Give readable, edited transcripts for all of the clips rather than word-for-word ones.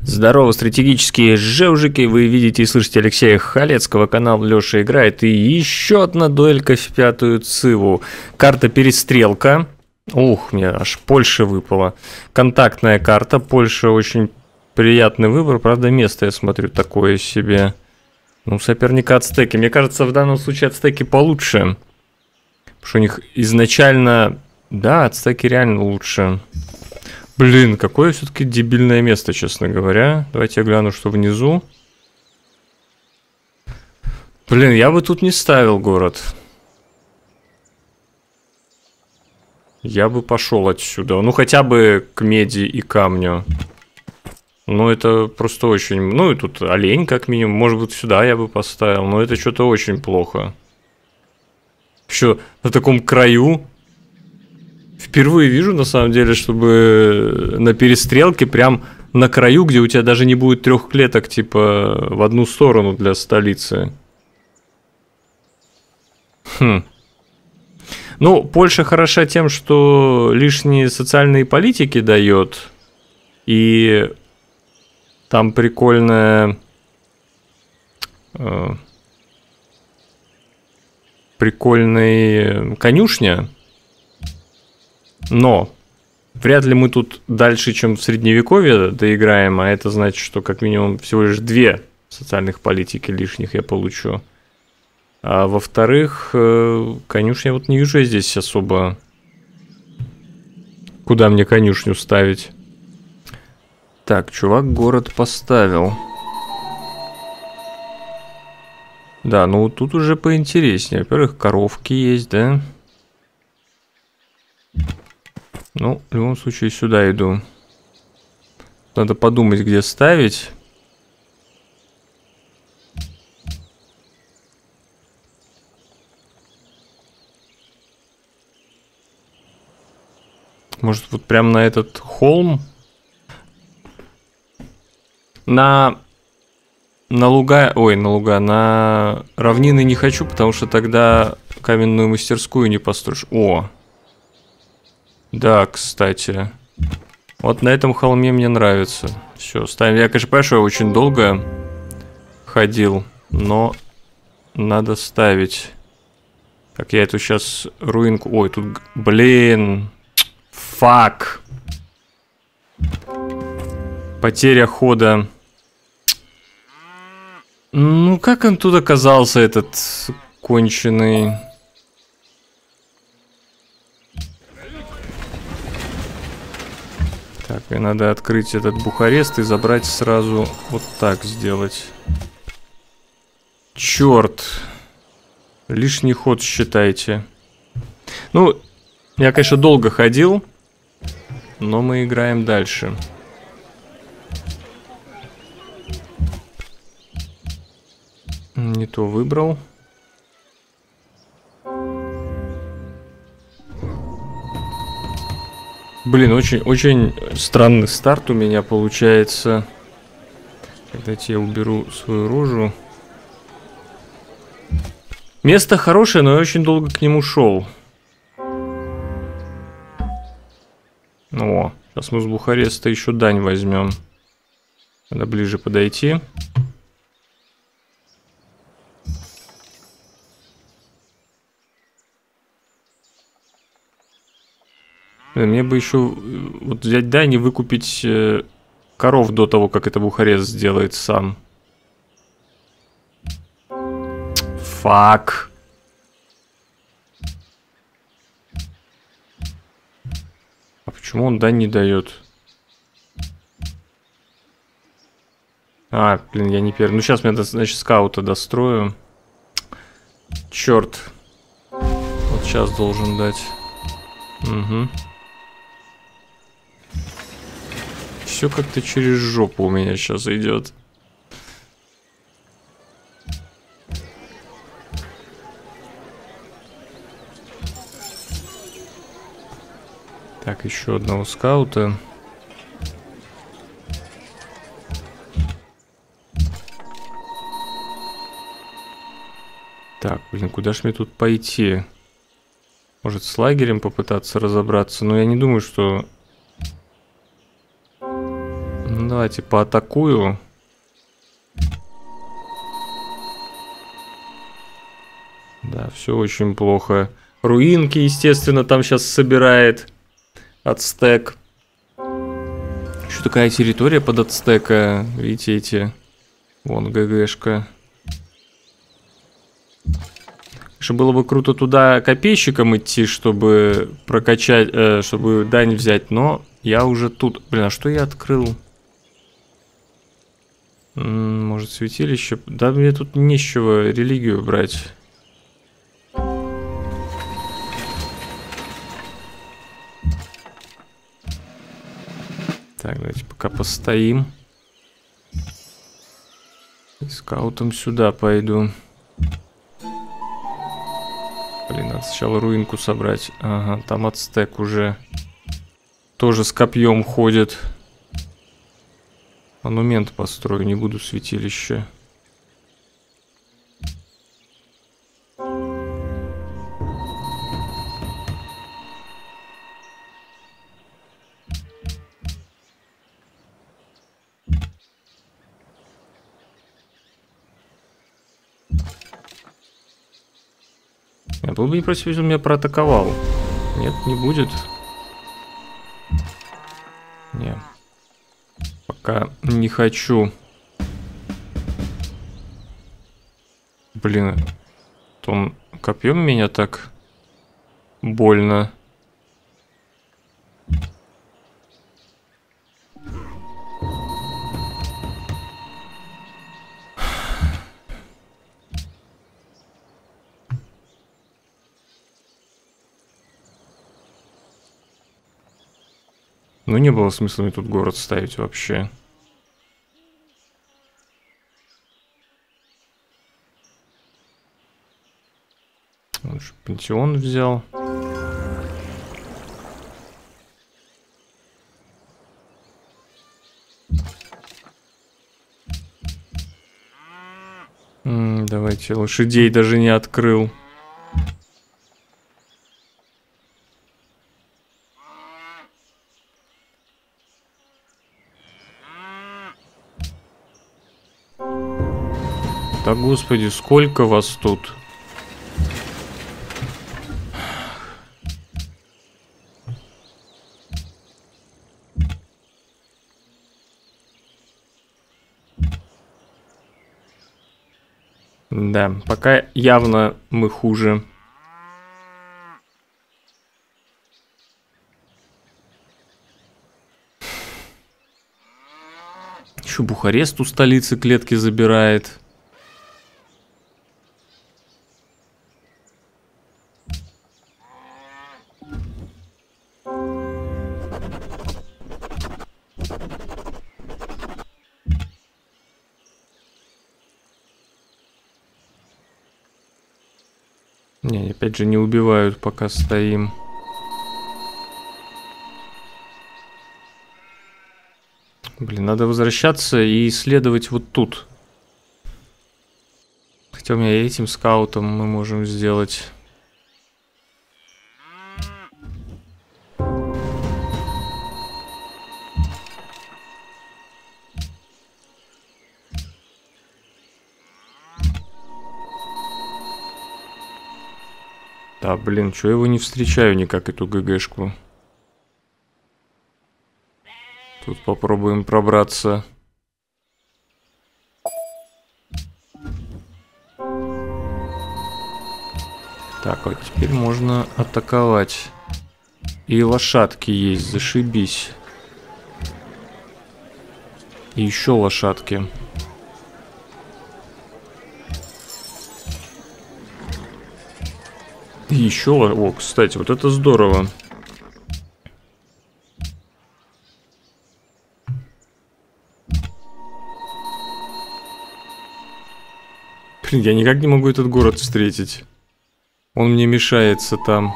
Здорово, стратегические жевжики, вы видите и слышите Алексея Халецкого, канал Леша играет, и еще одна дуэлька в пятую циву. Карта перестрелка, ух, мне аж Польша выпала. Контактная карта, Польша очень приятный выбор, правда место, я смотрю, такое себе. Ну, соперника ацтеки, мне кажется, в данном случае ацтеки получше, потому что у них изначально, да, ацтеки реально лучше. Блин, какое все-таки дебильное место, честно говоря. Давайте я гляну, что внизу. Блин, я бы тут не ставил город. Я бы пошел отсюда. Ну, хотя бы к меди и камню. Ну, это просто очень... Ну, и тут олень, как минимум. Может быть, сюда я бы поставил. Но это что-то очень плохо. Еще на таком краю... Впервые вижу, на самом деле, чтобы на перестрелке прям на краю, где у тебя даже не будет 3 клеток, типа, в одну сторону для столицы. Ну, Польша хороша тем, что лишние социальные политики дает. И там прикольная... прикольная конюшня. Но вряд ли мы тут дальше, чем в средневековье доиграем, а это значит, что как минимум всего лишь 2 социальных политики лишних я получу. А во-вторых, конюшня вот не вижу я здесь особо. Куда мне конюшню ставить? Так, чувак город поставил. Да, ну тут уже поинтереснее. Во-первых, коровки есть, да? Ну, в любом случае, сюда иду. Надо подумать, где ставить. Может, вот прямо на этот холм? На луга... Ой, на луга. На равнины не хочу, потому что тогда каменную мастерскую не построишь. О! Да, кстати. Вот на этом холме мне нравится. Все, ставим. Я, конечно, понимаю, что я очень долго ходил, но надо ставить. Так, я эту сейчас руинку... Ой, тут... Блин. Фак. Потеря хода. Ну, как он тут оказался, этот конченый... Так, мне надо открыть этот Бухарест и забрать сразу вот так сделать. Черт. Лишний ход считайте. Ну, я, конечно, долго ходил, но мы играем дальше. Не то выбрал. Блин, очень странный старт у меня получается. Дайте я уберу свою рожу. Место хорошее, но я очень долго к нему шел. О, сейчас мы с Бухареста еще дань возьмем. Надо ближе подойти. Мне бы еще вот взять дань и выкупить коров до того, как это Бухарест сделает сам. Фак. А почему он дань не дает? А, блин, я не первый. Ну, сейчас я, значит, скаута дострою. Черт. Вот сейчас должен дать. Угу. Все как-то через жопу у меня сейчас идет. Так, еще одного скаута. Так, блин, куда ж мне тут пойти? Может, с лагерем попытаться разобраться? Но я не думаю, что... Ну, Давайте поатакую. Да, все очень плохо. Руинки, естественно, там сейчас собирает ацтек. Еще такая территория под ацтека. Видите, эти... Вон ГГшка. Конечно, было бы круто туда копейщиком идти, чтобы прокачать, чтобы дань взять, но я уже тут. Блин, а что я открыл? Может, святилище? Да, мне тут не с чего религию брать. Так, давайте пока постоим. И скаутом сюда пойду. Блин, надо сначала руинку собрать. Ага, там ацтек уже тоже с копьем ходит. Монумент построю, не буду святилище. Я был бы не против, если он меня проатаковал. Нет, не будет. Не. Пока не хочу. Блин. Он копьем меня так больно. Ну, не было смысла мне тут город ставить вообще. Он же пантеон взял. Давайте, лошадей даже не открыл. Да господи, сколько вас тут? Да, пока явно мы хуже. Еще Бухарест у столицы клетки забирает. Не, опять же не убивают, пока стоим. Блин, надо возвращаться и исследовать вот тут. Хотя у меня этим скаутом мы можем сделать. Да, блин, чё я его не встречаю никак, эту ГГшку. Тут попробуем пробраться. Так, вот теперь можно атаковать. И лошадки есть, зашибись. И еще лошадки. И еще, о, кстати, вот это здорово. Блин, я никак не могу этот город встретить. Он мне мешается там.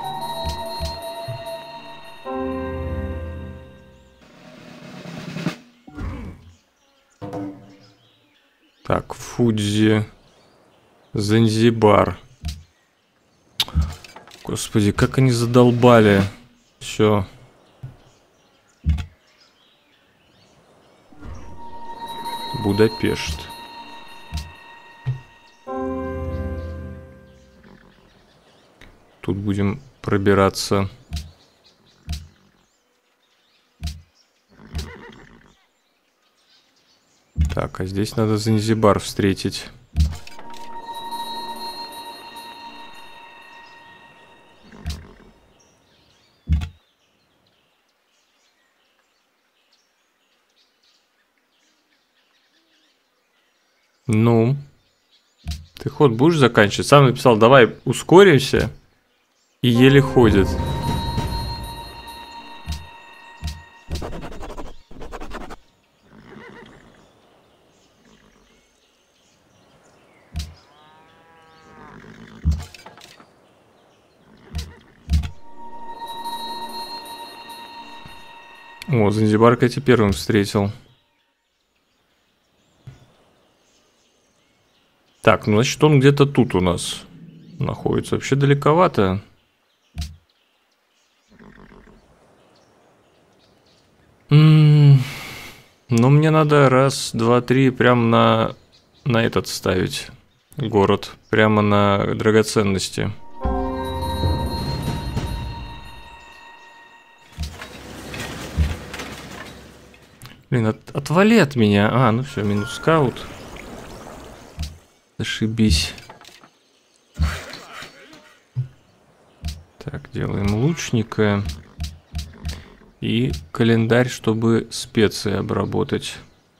Так, Фудзи. Занзибар. Господи, как они задолбали. Все. Будапешт. Тут будем пробираться. Так, а здесь надо Занзибар встретить. Ну, ты ход будешь заканчивать? Сам написал, давай ускоримся. И еле ходит. О, Занзибар, кстати, первым встретил. Так, ну значит он где-то тут у нас находится. Вообще далековато. Но мне надо раз, два, три прям на этот ставить город. Прямо на драгоценности. Блин, отвали от меня. А, ну все, минус скаут. Ошибись. Так, делаем лучника. И календарь, чтобы специи обработать.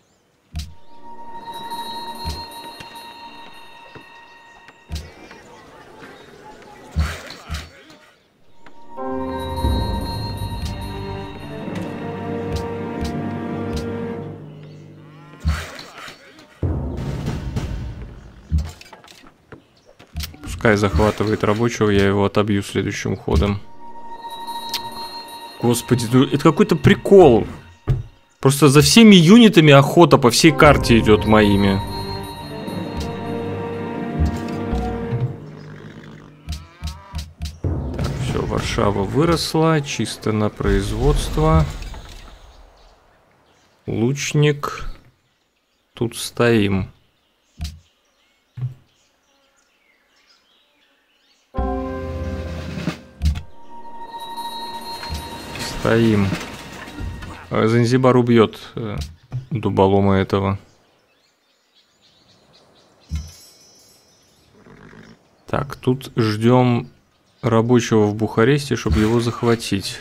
Пускай захватывает рабочего, я его отобью следующим ходом. Господи, это какой-то прикол. Просто за всеми юнитами охота по всей карте идет моими. Так, все, Варшава выросла, чисто на производство. Лучник. Тут стоим. Стоим. Занзибар убьет дуболома этого. Так, тут ждем рабочего в Бухаресте, чтобы его захватить.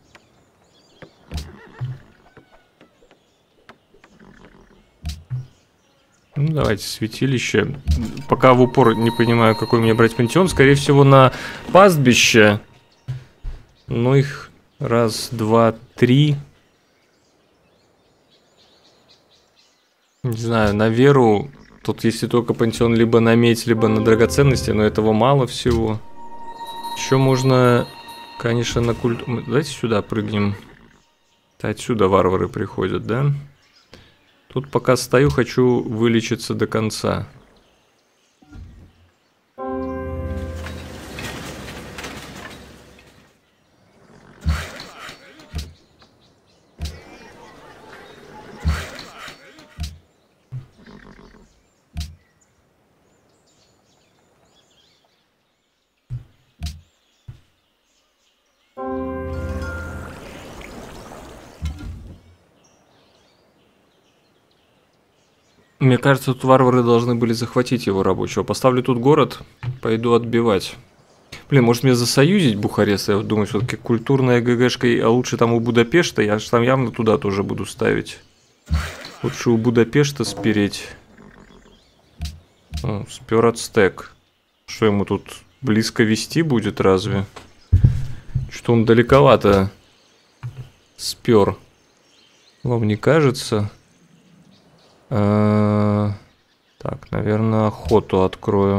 Ну, давайте святилище. Пока в упор не понимаю, какой мне брать пантеон. Скорее всего, на пастбище. Ну, их... Раз, два, три. Не знаю, на веру. Тут если только пантеон либо на медь, либо на драгоценности, но этого мало всего. Еще можно, конечно, на культ... Давайте сюда прыгнем. Отсюда варвары приходят, да? Тут пока стою, хочу вылечиться до конца. Мне кажется, тут варвары должны были захватить его рабочего. Поставлю тут город, пойду отбивать. Блин, может мне засоюзить Бухарест? Я думаю, все-таки культурная ГГшка, а лучше там у Будапешта. Я же там явно туда тоже буду ставить. Лучше у Будапешта спереть. О, спер ацтек. Что ему тут близко вести будет разве? Что он далековато спер. Вам не кажется? Так, наверное, охоту открою.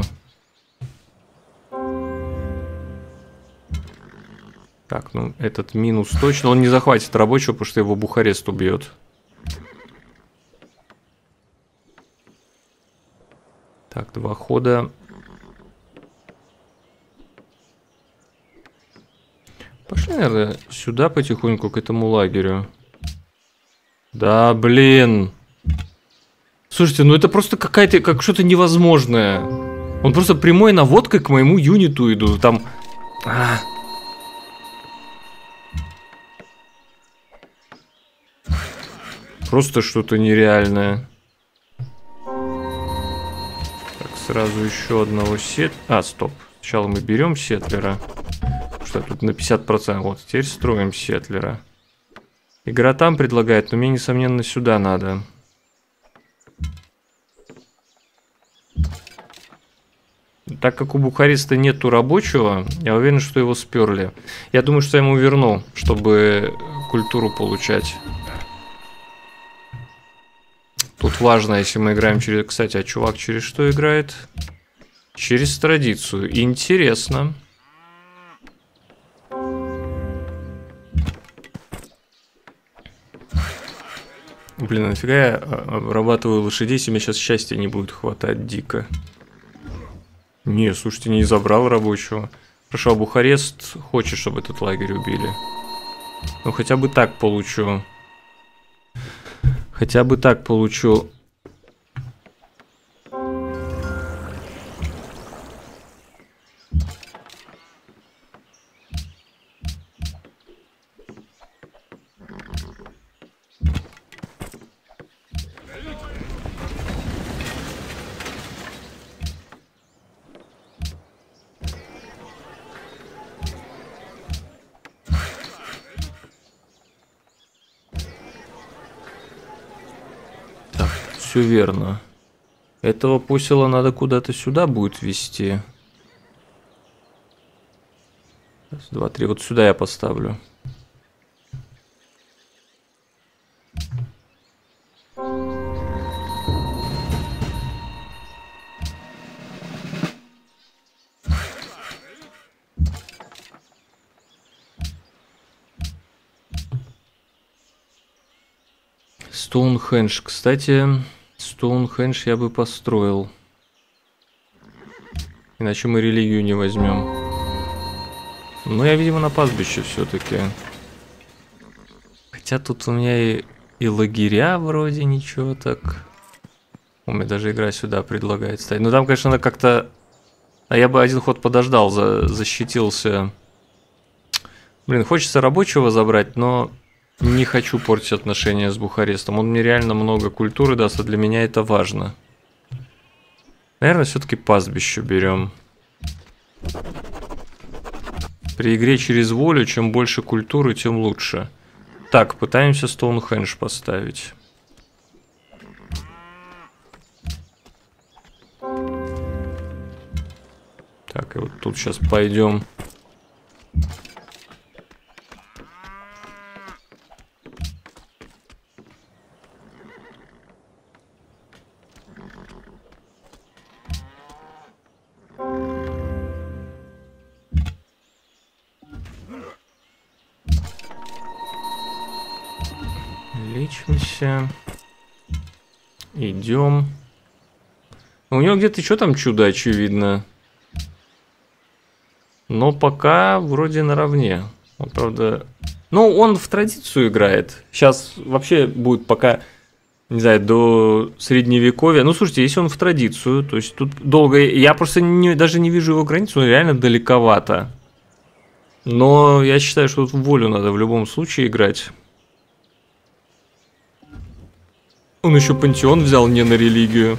Так, ну этот минус точно. Он не захватит рабочего, потому что его Бухарест убьет. Так, два хода. Пошли, наверное, сюда потихоньку к этому лагерю. Да, блин. Слушайте, ну это просто какая-то, как что-то невозможное. Он просто прямой наводкой к моему юниту идут. Там... Просто что-то нереальное. Так, сразу еще одного стоп. Сначала мы берем сетлера. Что тут на 50%. Вот, теперь строим сетлера. Игра там предлагает, но мне, несомненно, сюда надо. Так как у Бухареста нету рабочего, я уверен, что его сперли. Я думаю, что я ему верну, чтобы культуру получать. Тут важно, если мы играем через... Кстати, а чувак через что играет? Через традицию. Интересно. Блин, нафига я обрабатываю лошадей, если мне сейчас счастья не будет хватать дико. Не, слушайте, не забрал рабочего. Хорошо, а Бухарест хочет, чтобы этот лагерь убили. Ну, хотя бы так получу. Хотя бы так получу. Все верно. Этого посела надо куда-то сюда будет вести. Раз, два, три. Вот сюда я поставлю. Стоунхендж, кстати, Стоунхендж я бы построил. Иначе мы религию не возьмем. Но я, видимо, на пастбище все-таки. Хотя тут у меня и лагеря вроде ничего так. У меня даже игра сюда предлагает ставить. Ну там, конечно, надо как-то... А я бы один ход подождал, защитился. Блин, хочется рабочего забрать, но... Не хочу портить отношения с Бухарестом. Он мне реально много культуры даст, а для меня это важно. Наверное, все-таки пастбище берем. При игре через волю, чем больше культуры, тем лучше. Так, пытаемся Стоунхендж поставить. Так, и вот тут сейчас пойдем. Лечимся. Идем. У него где-то что там чудо, очевидно. Но пока вроде наравне. Он, правда... Ну, он в традицию играет. Сейчас вообще будет пока, не знаю, до средневековья. Ну, слушайте, если он в традицию, то есть тут долго... Я просто даже не вижу его границу, он реально далековато. Но я считаю, что тут в волю надо в любом случае играть. Он еще пантеон взял не на религию.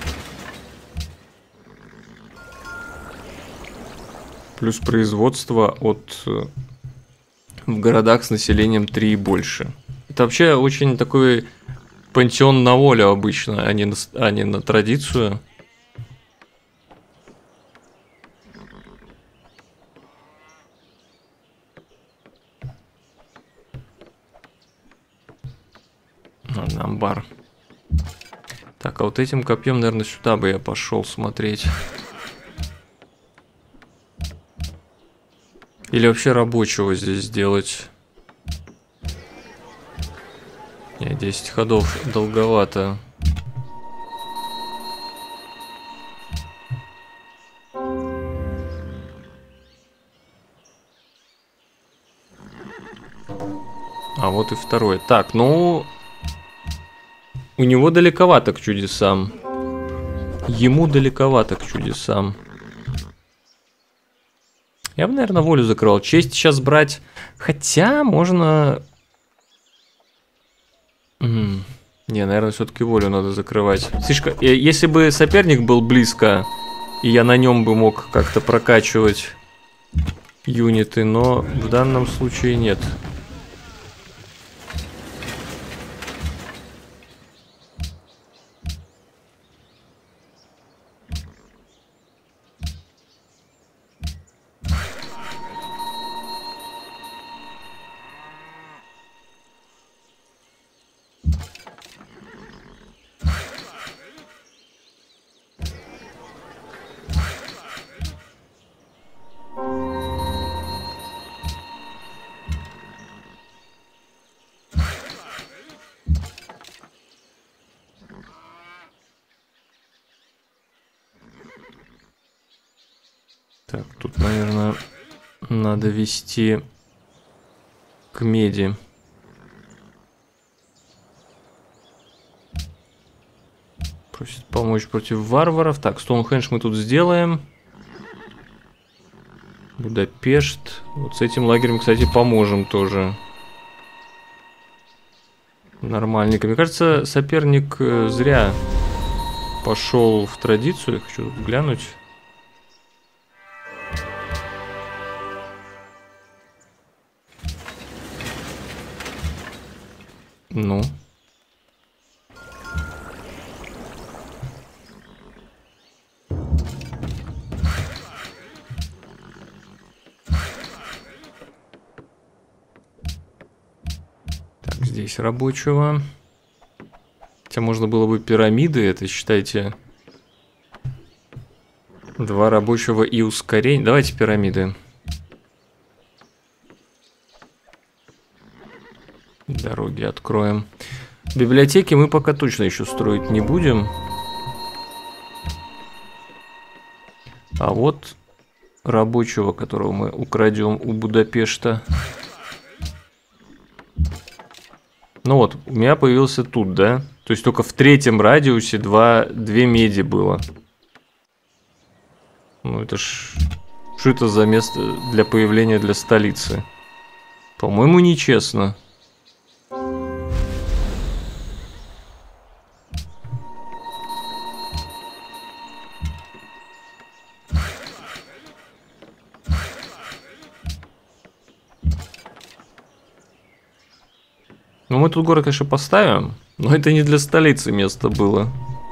Плюс производство от... в городах с населением 3 и больше. Это вообще очень такой пантеон на волю обычно, а не на традицию. Ладно, амбар. Так, а вот этим копьем, наверное, сюда бы я пошел смотреть. Или вообще рабочего здесь сделать. Не, 10 ходов долговато. А вот и второй. Так, ну... У него далековато к чудесам. Ему далековато к чудесам. Я бы, наверное, волю закрывал. Честь сейчас брать. Хотя можно... Не, наверное, все-таки волю надо закрывать. Слишком... Если бы соперник был близко, и я на нем бы мог как-то прокачивать юниты, но в данном случае нет. Так, тут, наверное, надо вести к меди. Просит помочь против варваров. Так, Стоунхендж мы тут сделаем. Будапешт. Вот с этим лагерем, кстати, поможем тоже. Нормальненько. Мне кажется, соперник зря пошел в традицию. Я хочу глянуть. Ну. Так, здесь рабочего. Хотя можно было бы пирамиды, это считайте. 2 рабочего и ускорение. Давайте пирамиды. Дороги откроем. Библиотеки мы пока точно еще строить не будем. А вот рабочего, которого мы украдем у Будапешта. Ну вот, у меня появился тут, да? То есть только в 3-м радиусе 2 меди было. Ну это ж... Что это за место для появления для столицы? По-моему, нечестно. Ну, мы тут город, конечно, поставим, но это не для столицы место было.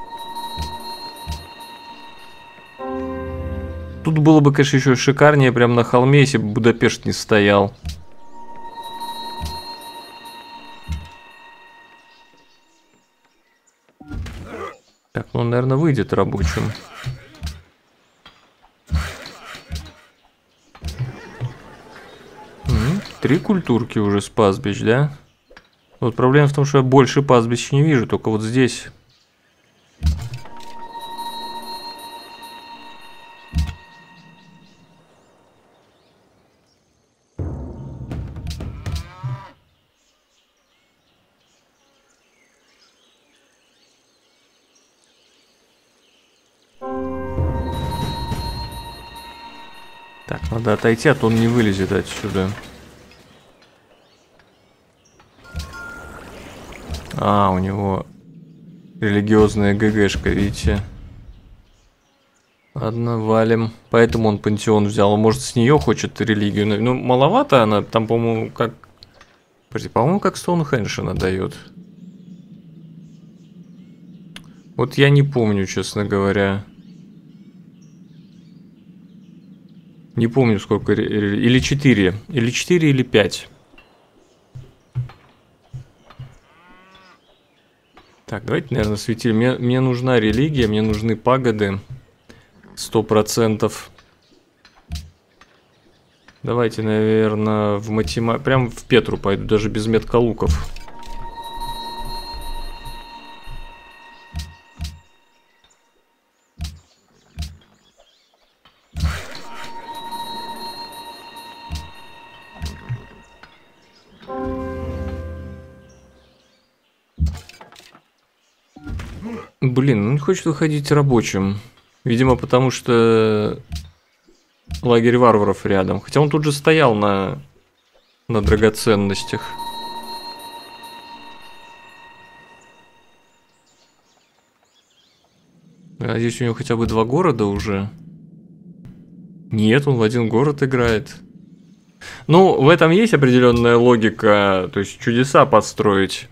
Тут было бы, конечно, еще шикарнее прямо на холме, если бы Будапешт не стоял. Так, ну он, наверное, выйдет рабочим. Три культурки уже с пастбищ, да? Вот проблема в том, что я больше пастбищ не вижу, только вот здесь. Так, надо отойти, а то он не вылезет отсюда. А, у него религиозная ГГшка, видите? Ладно, валим. Поэтому он пантеон взял. Может, с нее хочет религию. Ну, маловато она. Там, по-моему, как... По-моему, как Стоунхендж она дает. Вот я не помню, честно говоря. Не помню, сколько... Или 4. Или 4, или 5. Так, давайте, наверное, светили. Мне нужна религия, мне нужны пагоды. 100%. Давайте, наверное, в математику. Прям в Петру пойду, даже без меткалуков. Блин, ну не хочет выходить рабочим. Видимо, потому что лагерь варваров рядом. Хотя он тут же стоял на драгоценностях. А здесь у него хотя бы 2 города уже. Нет, он в один город играет. Ну, в этом есть определенная логика, то есть чудеса построить.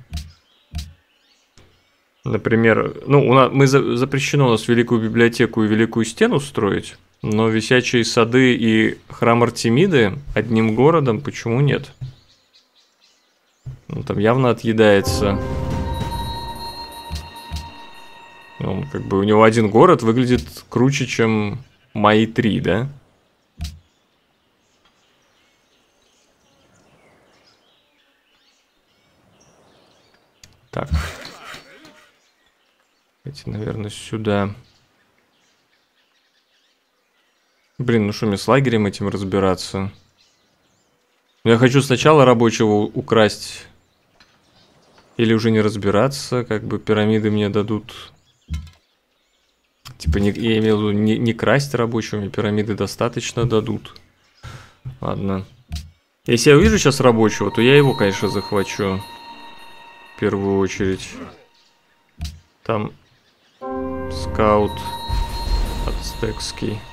Например, ну, запрещено у нас Великую библиотеку и Великую стену строить, но висячие сады и храм Артемиды одним городом почему нет? Ну, там явно отъедается. Он как бы у него один город выглядит круче, чем мои 3, да? Так. Эти, наверное, сюда. Блин, ну что мне с лагерем этим разбираться? Я хочу сначала рабочего украсть. Или уже не разбираться, как бы пирамиды мне дадут. Типа, я имею в виду не красть рабочего, мне пирамиды достаточно дадут. Ладно. Если я увижу сейчас рабочего, то я его, конечно, захвачу. В первую очередь. Там скаут ацтекский.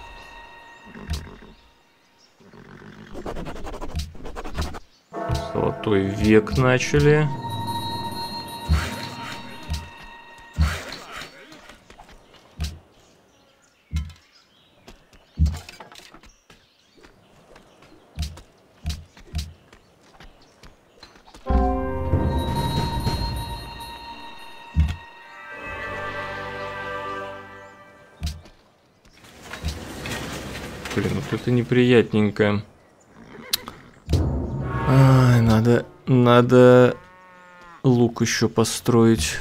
Золотой век начали. Блин, вот это неприятненько. Ай, надо лук еще построить.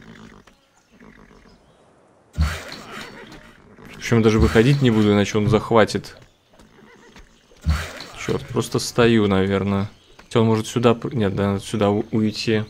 Причем даже выходить не буду, иначе он захватит. Черт, просто стою, наверное. Хотя он может сюда... Нет, да, надо сюда уйти.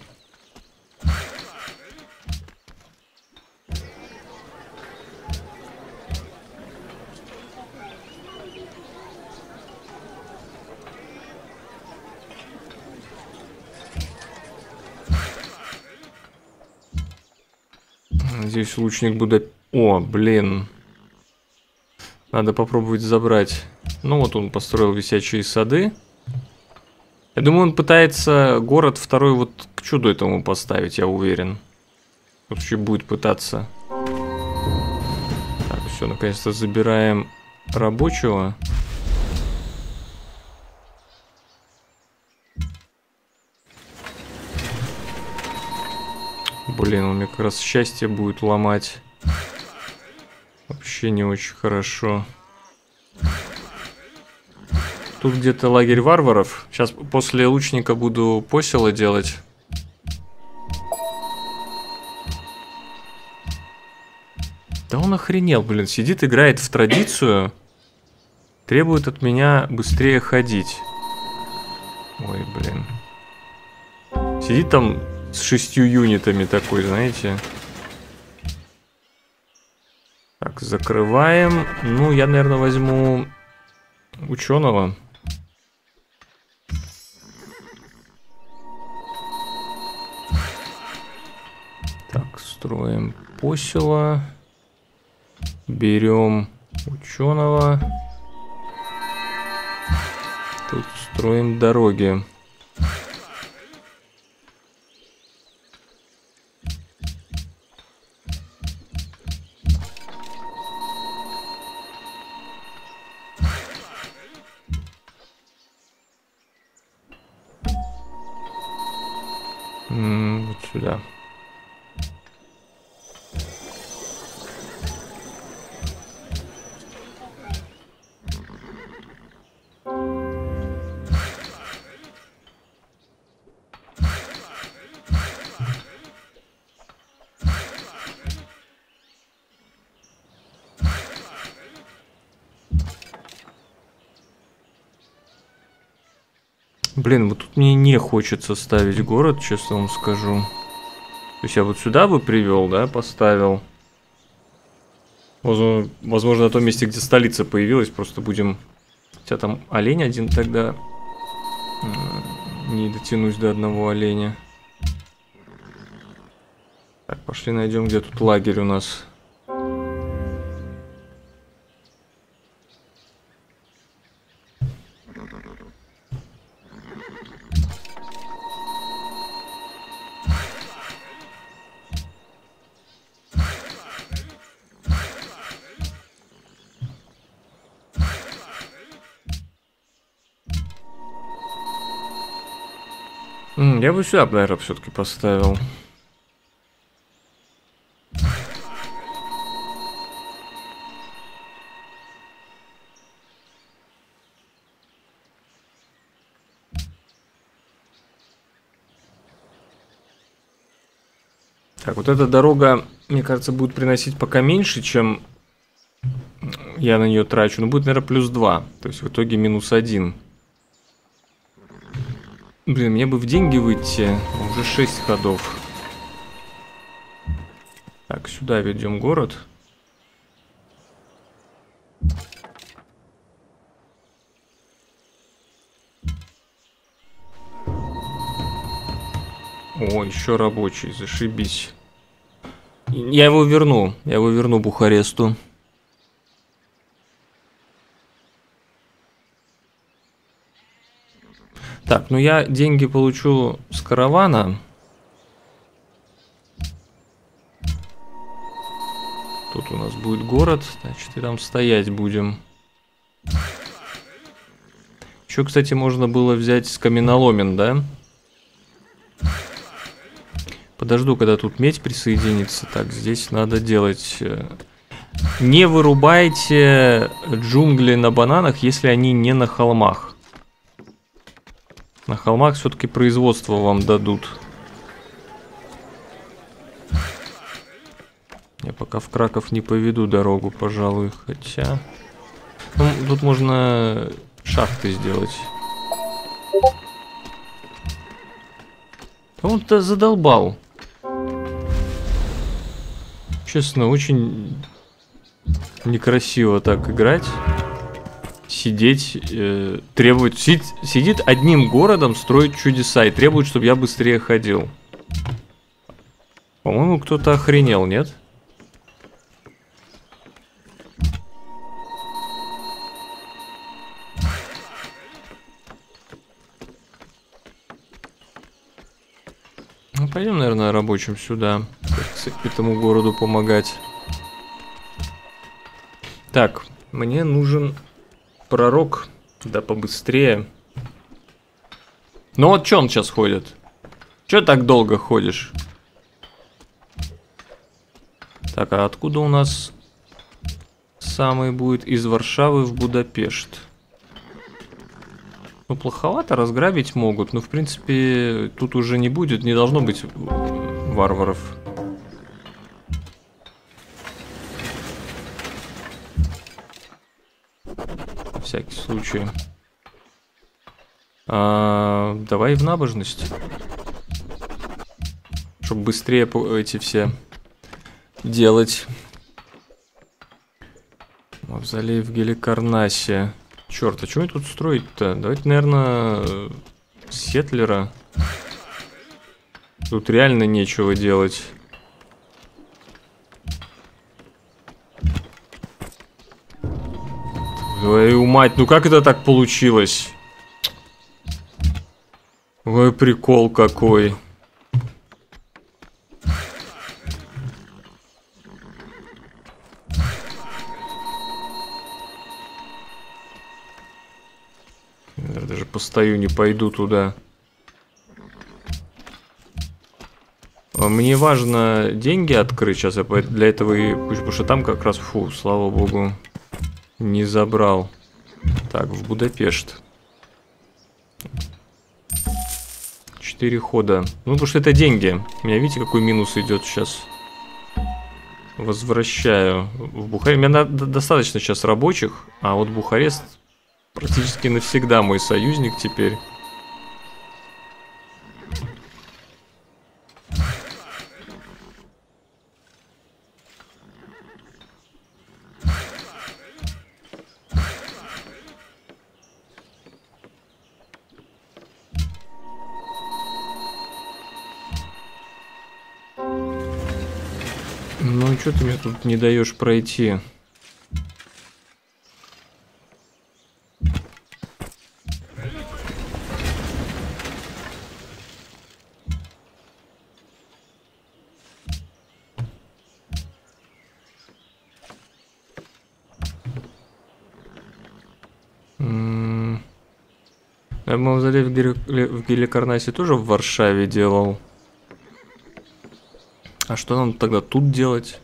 Здесь лучник будет... О, блин. Надо попробовать забрать. Ну вот он построил висячие сады. Я думаю, он пытается город второй вот к чуду этому поставить, я уверен. Вообще будет пытаться. Так, все, наконец-то забираем рабочего. Блин, он мне как раз счастье будет ломать. Вообще не очень хорошо. Тут где-то лагерь варваров. Сейчас после лучника буду посело делать. Да он охренел, блин. Сидит, играет в традицию. Требует от меня быстрее ходить. Ой, блин. Сидит там с 6 юнитами такой, знаете. Так, закрываем. Ну, я, наверное, возьму ученого. Так, строим посело. Берем ученого. Тут строим дороги. Вот сюда. Блин, вот тут мне не хочется ставить город, честно вам скажу. То есть я вот сюда бы привел, да, поставил. Возможно, на том месте, где столица появилась, просто будем... Хотя там олень один тогда... Не дотянусь до одного оленя. Так, пошли найдем, где тут лагерь у нас. Я бы сюда, наверное, все-таки поставил. Так, вот эта дорога, мне кажется, будет приносить пока меньше, чем я на нее трачу. Но будет, наверное, +2. То есть в итоге -1. Блин, мне бы в деньги выйти. Уже 6 ходов. Так, сюда ведем город. О, еще рабочий, зашибись. Я его верну Бухаресту. Так, ну я деньги получу с каравана. Тут у нас будет город, значит, и там стоять будем. Еще, кстати, можно было взять с каменоломен, да? Подожду, когда тут медь присоединится. Так, здесь надо делать... Не вырубайте джунгли на бананах, если они не на холмах. На холмах все-таки производство вам дадут. Я пока в Краков не поведу дорогу, пожалуй. Хотя... Ну, тут можно шахты сделать. Он-то задолбал. Честно, очень некрасиво так играть. Сидеть, требовать... Сидит одним городом, строить чудеса и требует, чтобы я быстрее ходил. По-моему, кто-то охренел, нет? Ну, пойдем, наверное, рабочим сюда. Этому городу помогать. Так, мне нужен пророк. Да побыстрее. Ну вот что он сейчас ходит? Че так долго ходишь? Так, а откуда у нас самый будет? Из Варшавы в Будапешт. Ну, плоховато, разграбить могут. Но, в принципе, тут уже не будет. Не должно быть варваров. На всякий случай. Давай в набожность. Чтобы быстрее эти все делать. Мавзолей в Геликарнасе. Черт, а что мне тут строить-то? Давайте, наверное, Сетлера. Тут реально нечего делать. Твою мать, ну как это так получилось? Ой, прикол какой. Я даже постою, не пойду туда. Мне важно деньги открыть сейчас. Я для этого и... Потому что там как раз, фу, слава богу, не забрал. Так, в Будапешт. 4 хода. Ну, потому что это деньги. У меня, видите, какой минус идет сейчас. Возвращаю в Бухарест. У меня достаточно сейчас рабочих, а вот Бухарест практически навсегда мой союзник теперь. что ты мне тут не даешь пройти? Я мавзолей в Геликарнасе тоже в Варшаве делал. А что нам тогда тут делать?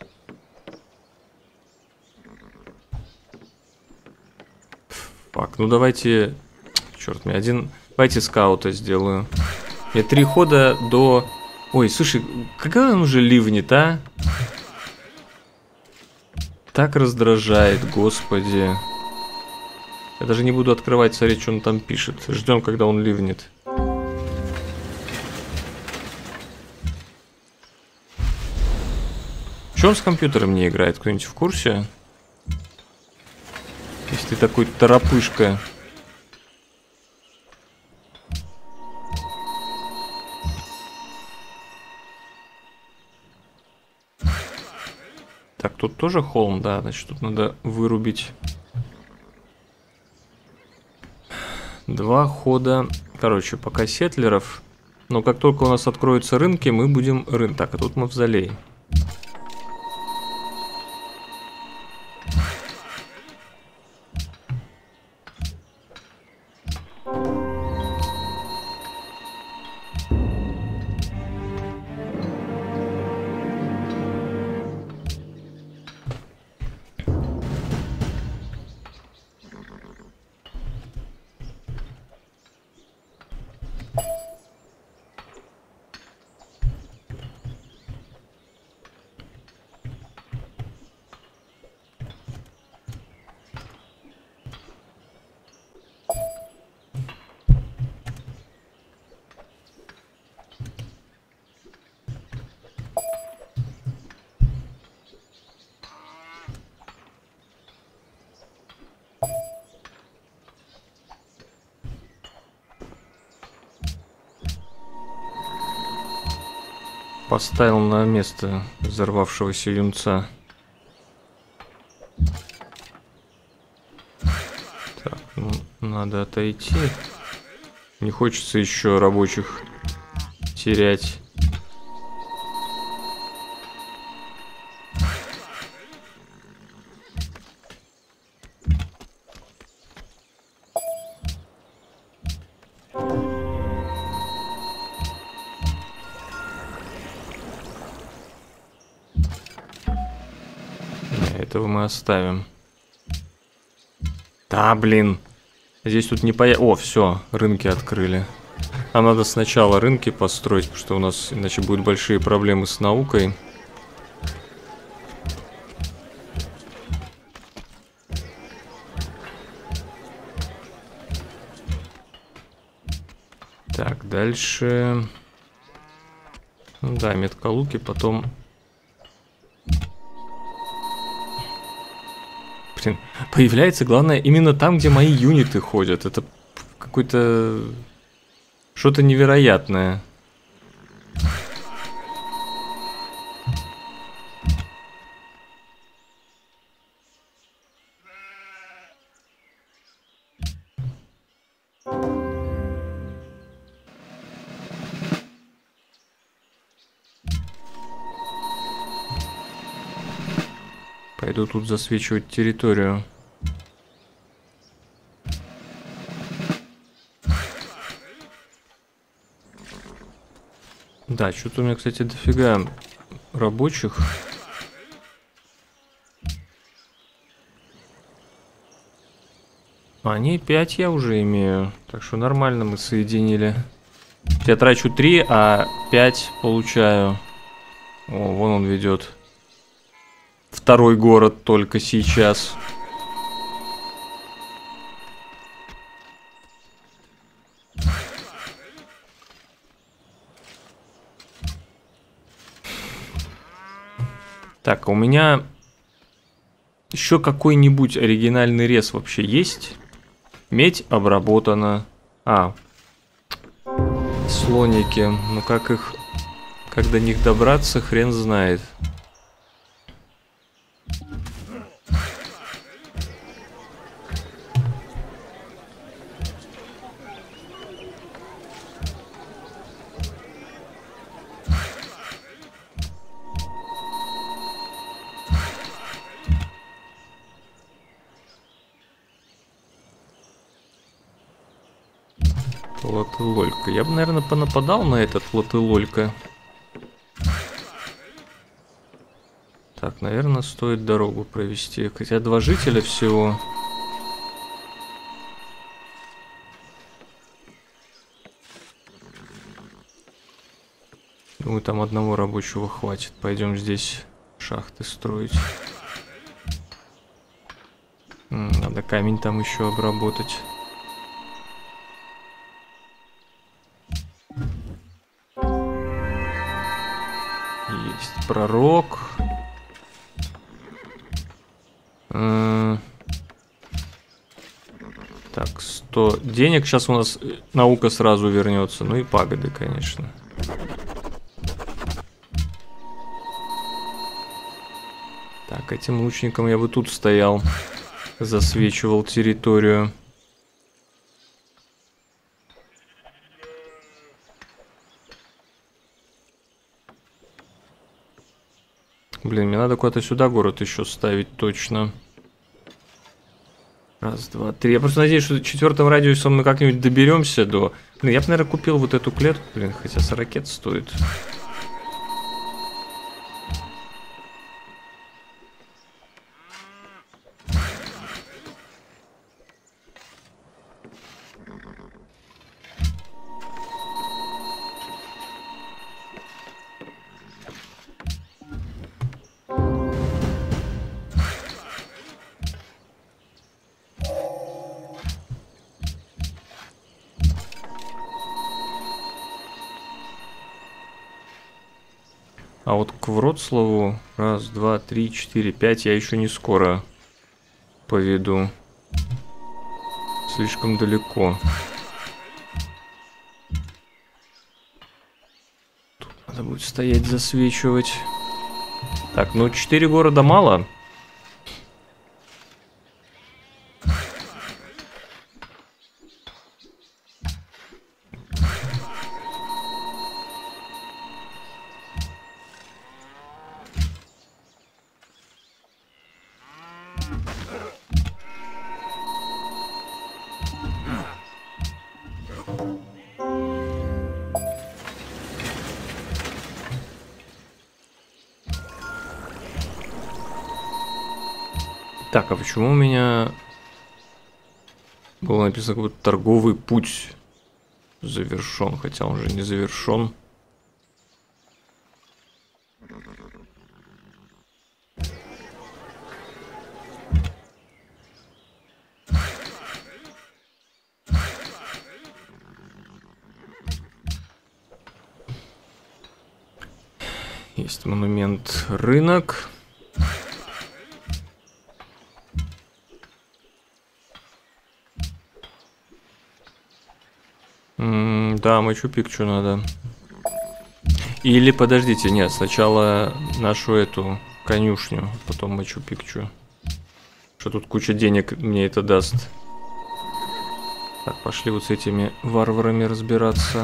Так, ну давайте... Черт, мне один... Давайте скаута сделаю. Мне 3 хода до... Ой, слушай, когда он уже ливнет, а? Так раздражает, господи. Я даже не буду открывать, смотреть, что он там пишет. Ждем, когда он ливнет. Что он с компьютером не играет? Кто-нибудь в курсе? Если ты такой торопышка. Так, тут тоже холм, да, значит, тут надо вырубить 2 хода. Короче, пока сетлеров. Но как только у нас откроются рынки, мы будем... Так, а тут мавзолей. Поставил на место взорвавшегося юнца. Так, ну, надо отойти. Не хочется еще рабочих терять. Этого мы оставим. Да, блин. Здесь тут не появится... О, все, рынки открыли. А надо сначала рынки построить, потому что у нас иначе будут большие проблемы с наукой. Так, дальше... Ну, да, меткалуки, потом... Блин, появляется, главное, именно там, где мои юниты ходят. Это какой-то... Что-то невероятное. Пойду тут засвечивать территорию. Да, что-то у меня, кстати, дофига рабочих. Они 5 я уже имею. Так что нормально мы соединили. Я трачу 3, а 5 получаю. О, вон он ведет. Второй город только сейчас. Так, а у меня еще какой-нибудь оригинальный рез вообще есть? Медь обработана. А, слоники. Ну как до них добраться, хрен знает. Латылолька. Я бы, наверное, понападал на этот Латылолька. Так, наверное, стоит дорогу провести. Хотя 2 жителя всего. Думаю, там одного рабочего хватит. Пойдем здесь шахты строить. Надо камень там еще обработать. Есть пророк. Так, 100 денег. Сейчас у нас наука сразу вернется. Ну и пагоды, конечно. Так, этим лучником я бы тут стоял. Засвечивал территорию. Блин, мне надо куда-то сюда город еще ставить точно. Раз, два, три. Я просто надеюсь, что 4-м радиусом мы как-нибудь доберемся до... Блин, я бы, наверное, купил вот эту клетку. Блин, хотя 40 стоит. А вот к Вроцлаву, раз, два, три, четыре, 5 я еще не скоро поведу. Слишком далеко. Тут надо будет стоять, засвечивать. Так, ну 4 города мало. Так, а почему у меня было написано, как будто торговый путь завершен, хотя он же не завершен. Есть монумент рынок. Да, Мачу-Пикчу надо. Или подождите, нет, сначала нашу эту конюшню, потом Мачу-Пикчу. Что тут куча денег мне это даст. Так, пошли вот с этими варварами разбираться.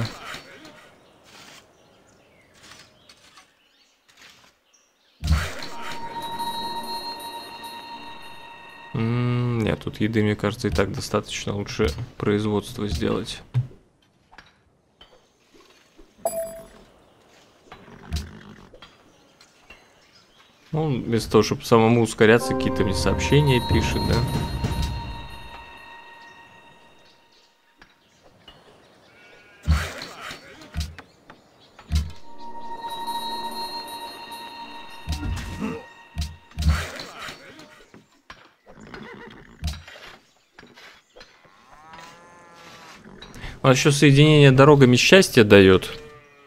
Нет, тут еды, мне кажется, и так достаточно. Лучше производство сделать. Ну, вместо того, чтобы самому ускоряться, какие-то мне сообщения пишет, да? А еще соединение дорогами счастья дает.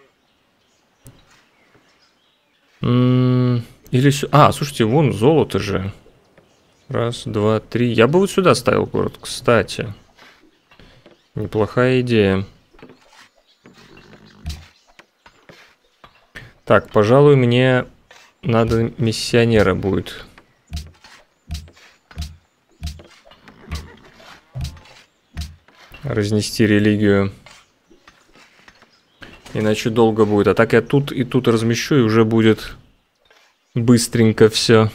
Или... А, слушайте, вон золото же. Раз, два, три. Я бы вот сюда ставил город, кстати. Неплохая идея. Так, пожалуй, мне надо миссионера будет. Разнести религию. Иначе долго будет. А так я тут и тут размещу, и уже будет быстренько все.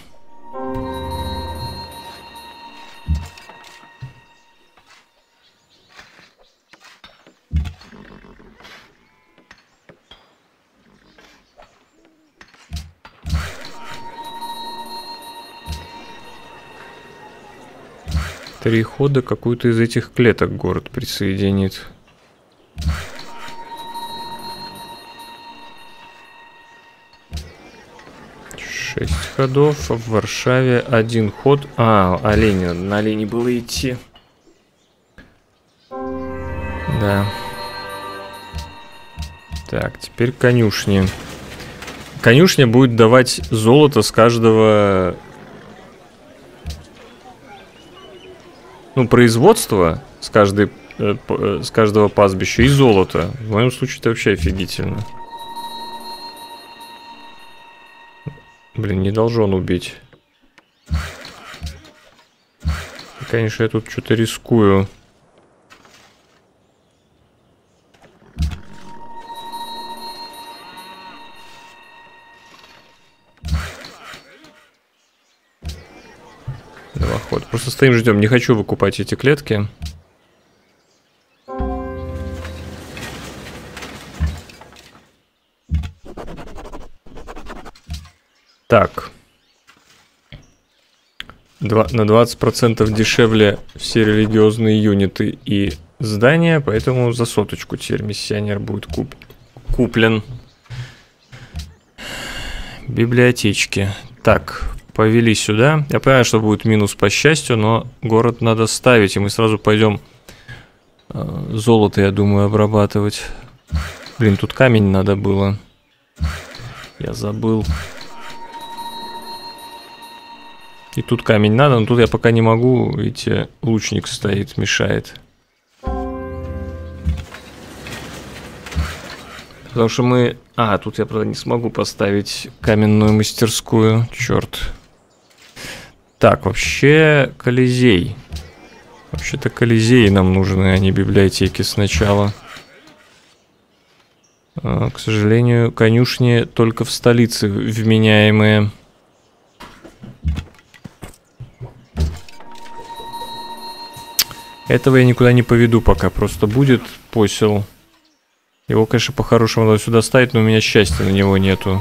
3 хода какую-то из этих клеток город присоединит. Шесть ходов, а в Варшаве 1 ход. А, олени, на олени было идти. Да. Так, теперь конюшни. Конюшня будет давать золото с каждого... Ну, производства с каждого пастбища и золото. В моем случае это вообще офигительно. Блин, не должен убить. Конечно, я тут что-то рискую. Два хода. Просто стоим, ждем. Не хочу выкупать эти клетки. Так. На 20% дешевле все религиозные юниты и здания, поэтому за 100 теперь миссионер будет куплен. Библиотечки. Так, повели сюда. Я понимаю, что будет минус по счастью, но город надо ставить, и мы сразу пойдем золото, я думаю, обрабатывать. Блин, тут камень надо было. Я забыл. И тут камень надо, но тут я пока не могу. Видите, лучник стоит, мешает. Потому что мы... А, тут я, правда, не смогу поставить каменную мастерскую. Черт. Так, вообще Колизей. Вообще-то Колизеи нам нужны, а не библиотеки сначала. К сожалению, конюшни только в столице вменяемые. Этого я никуда не поведу пока, просто будет посел. Его, конечно, по-хорошему надо сюда ставить, но у меня счастья на него нету.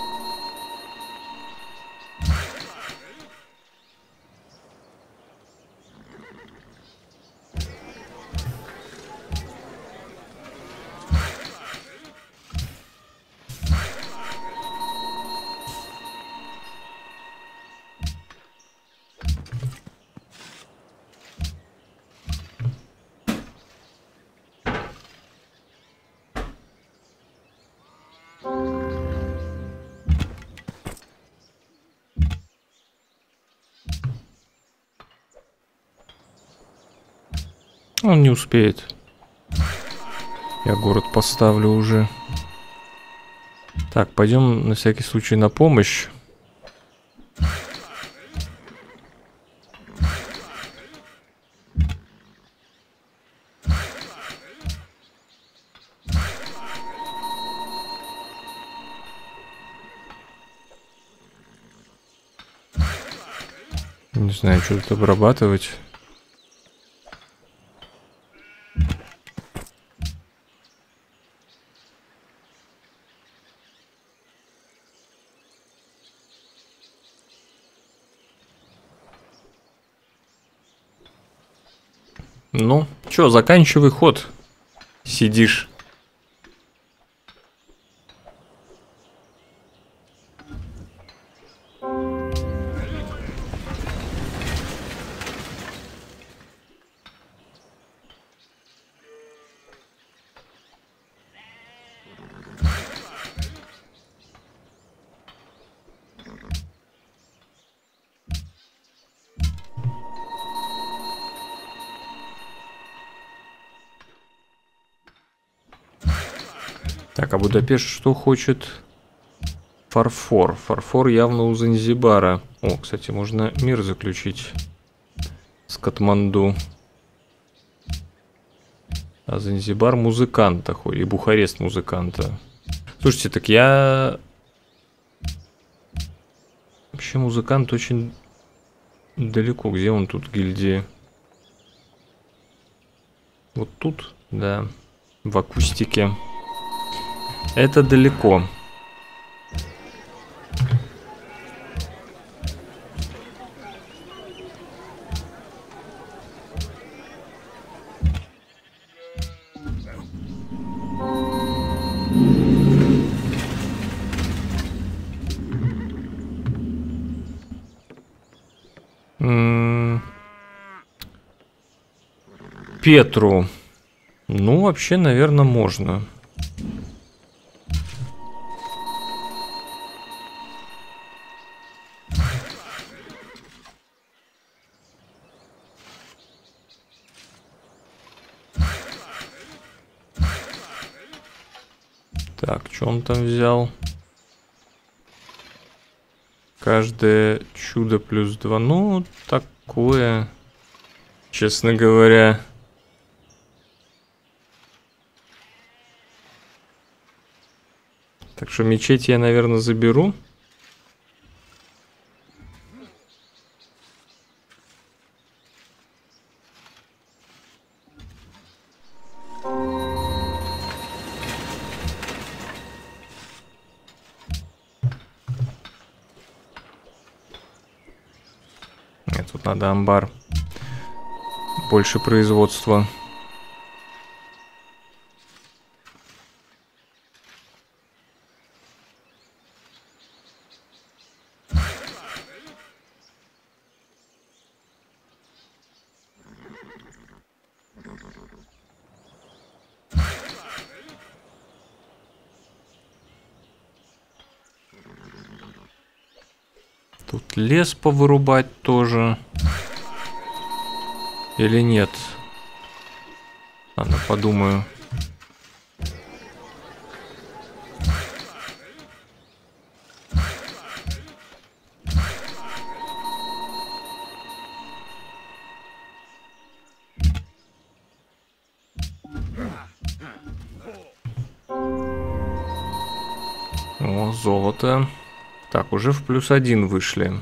Он не успеет. Я город поставлю уже. Так, пойдем на всякий случай на помощь. Не знаю, что тут обрабатывать. Ну, чё, заканчивай ход. Сидишь. Так, а Будапешт что хочет? Фарфор. Фарфор явно у Занзибара. О, кстати, можно мир заключить с Катманду. А Занзибар музыканта ходит. И Бухарест музыканта. Слушайте, так я... Вообще музыкант очень далеко. Где он тут, гильдии? Вот тут? Да. В акустике. Это далеко. Петру. Ну, вообще, наверное, можно. Так, что он там взял? Каждое чудо плюс 2. Ну, такое, честно говоря. Так что мечеть я, наверное, заберу. Нет, тут надо амбар. Больше производства. Тут лес повырубать тоже. Или нет? Ладно, подумаю. О, золото. Так, уже в +1 вышли.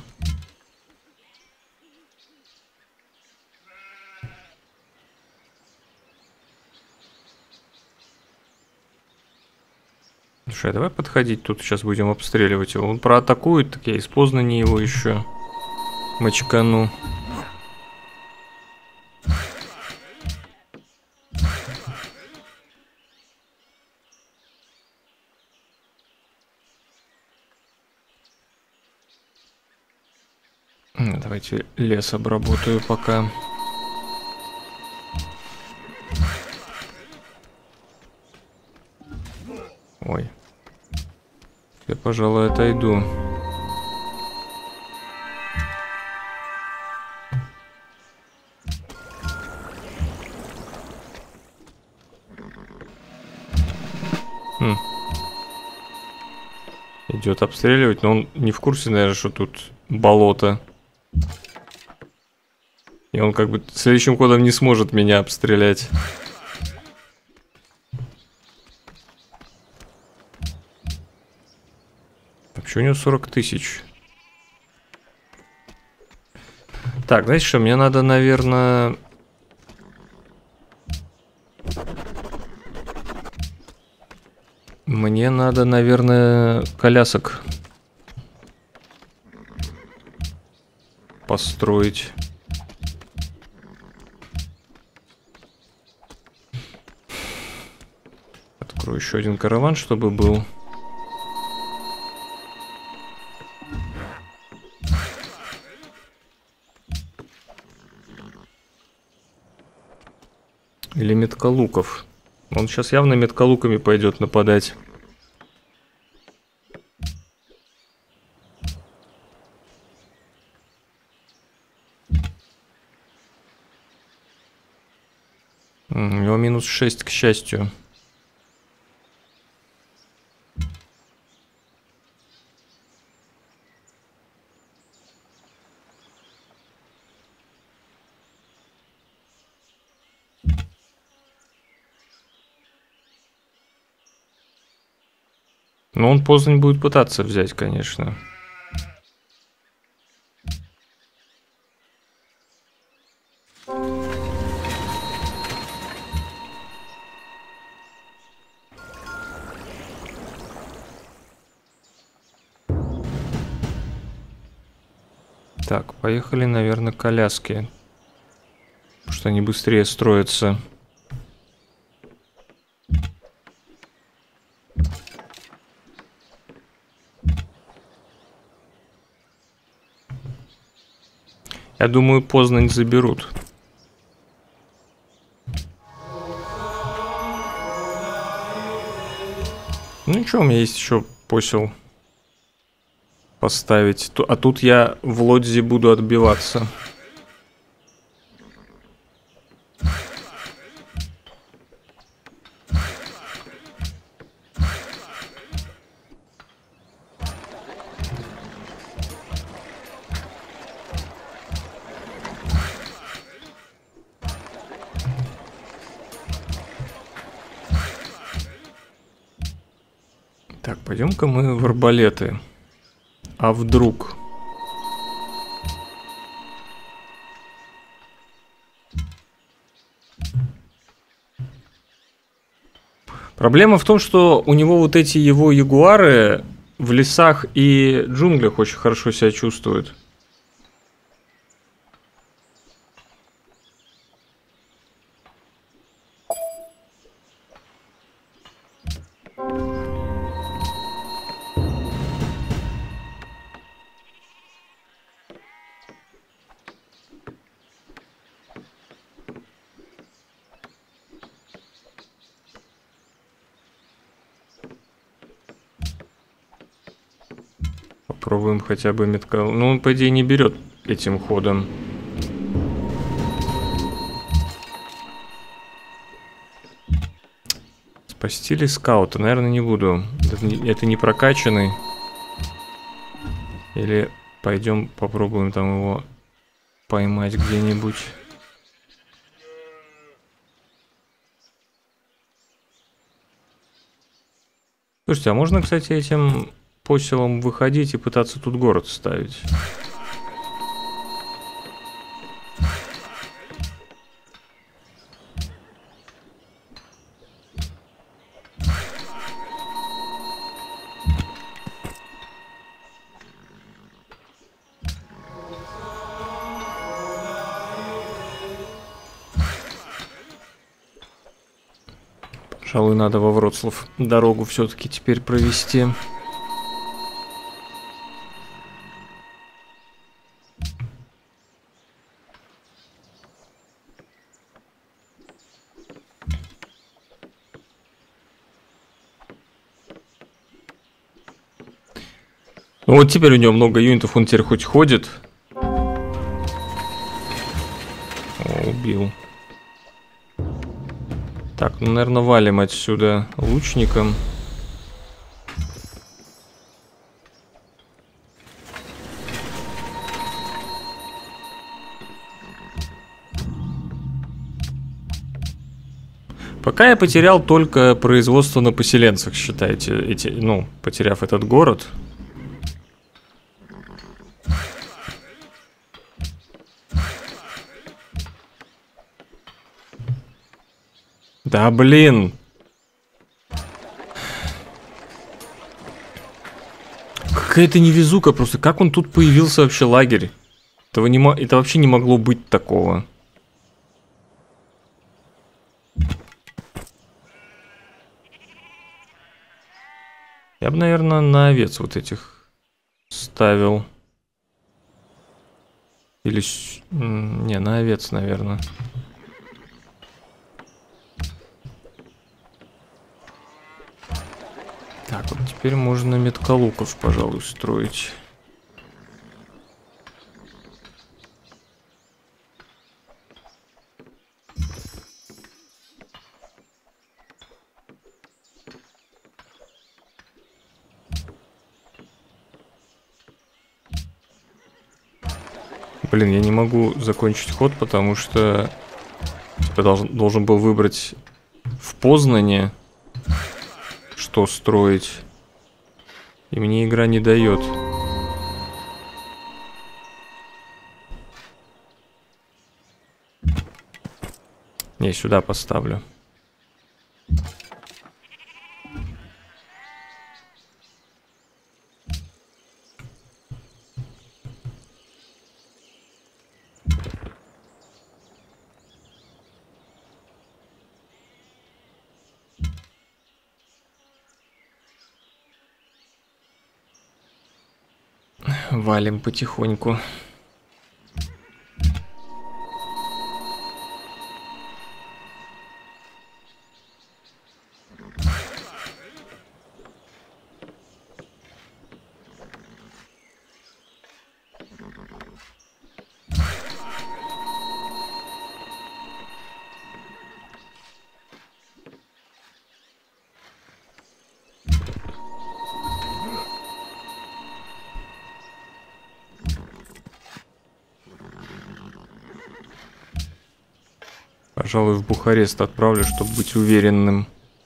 Слушай, давай подходить, тут сейчас будем обстреливать его. Он проатакует, так я из Познани его еще мочкану. Давайте лес обработаю пока. Ой. Я, пожалуй, отойду. Идет обстреливать, но он не в курсе, наверное, что тут болото. И он как бы следующим ходом не сможет меня обстрелять. Вообще у него 40 тысяч. Так, знаете что, мне надо, наверное... Мне надо, наверное, колясок построить. Открою еще один караван, чтобы был. Или меткалуков. Он сейчас явно меткалуками пойдет нападать. У него -6, к счастью. Но он Познань будет пытаться взять, конечно. Так, поехали, наверное, коляски. Потому что они быстрее строятся. Я думаю, Познань заберут. Ну ничего, у меня есть еще посел поставить. А тут я в Лодзи буду отбиваться. Так, пойдем-ка мы в арбалеты. А вдруг? Проблема в том, что у него вот эти его ягуары в лесах и джунглях очень хорошо себя чувствуют. Попробуем хотя бы меткал. Ну, он, по идее, не берет этим ходом. Спасти ли скаута? Наверное, не буду. Это не прокачанный. Или пойдем попробуем там его поймать где-нибудь. Слушайте, а можно, кстати, этим поселом выходить и пытаться тут город ставить? Пожалуй, надо во Вроцлав дорогу все-таки теперь провести. Ну вот теперь у него много юнитов, он теперь хоть ходит. О, убил. Так, ну, наверное, валим отсюда лучником. Пока я потерял только производство на поселенцах, считайте, ну, потеряв этот город. Да блин. Какая-то невезука просто. Как он тут появился вообще лагерь? Это вообще не могло быть такого. Я бы, наверное, на овец вот этих ставил. Или... Не, на овец, наверное. Так, вот теперь можно меткалуков, пожалуй, строить. Блин, я не могу закончить ход, потому что я должен был выбрать в Познане, что строить. И мне игра не дает. Не, сюда поставлю. Валим потихоньку. Пожалуй, в Бухарест отправлю, чтобы быть уверенным.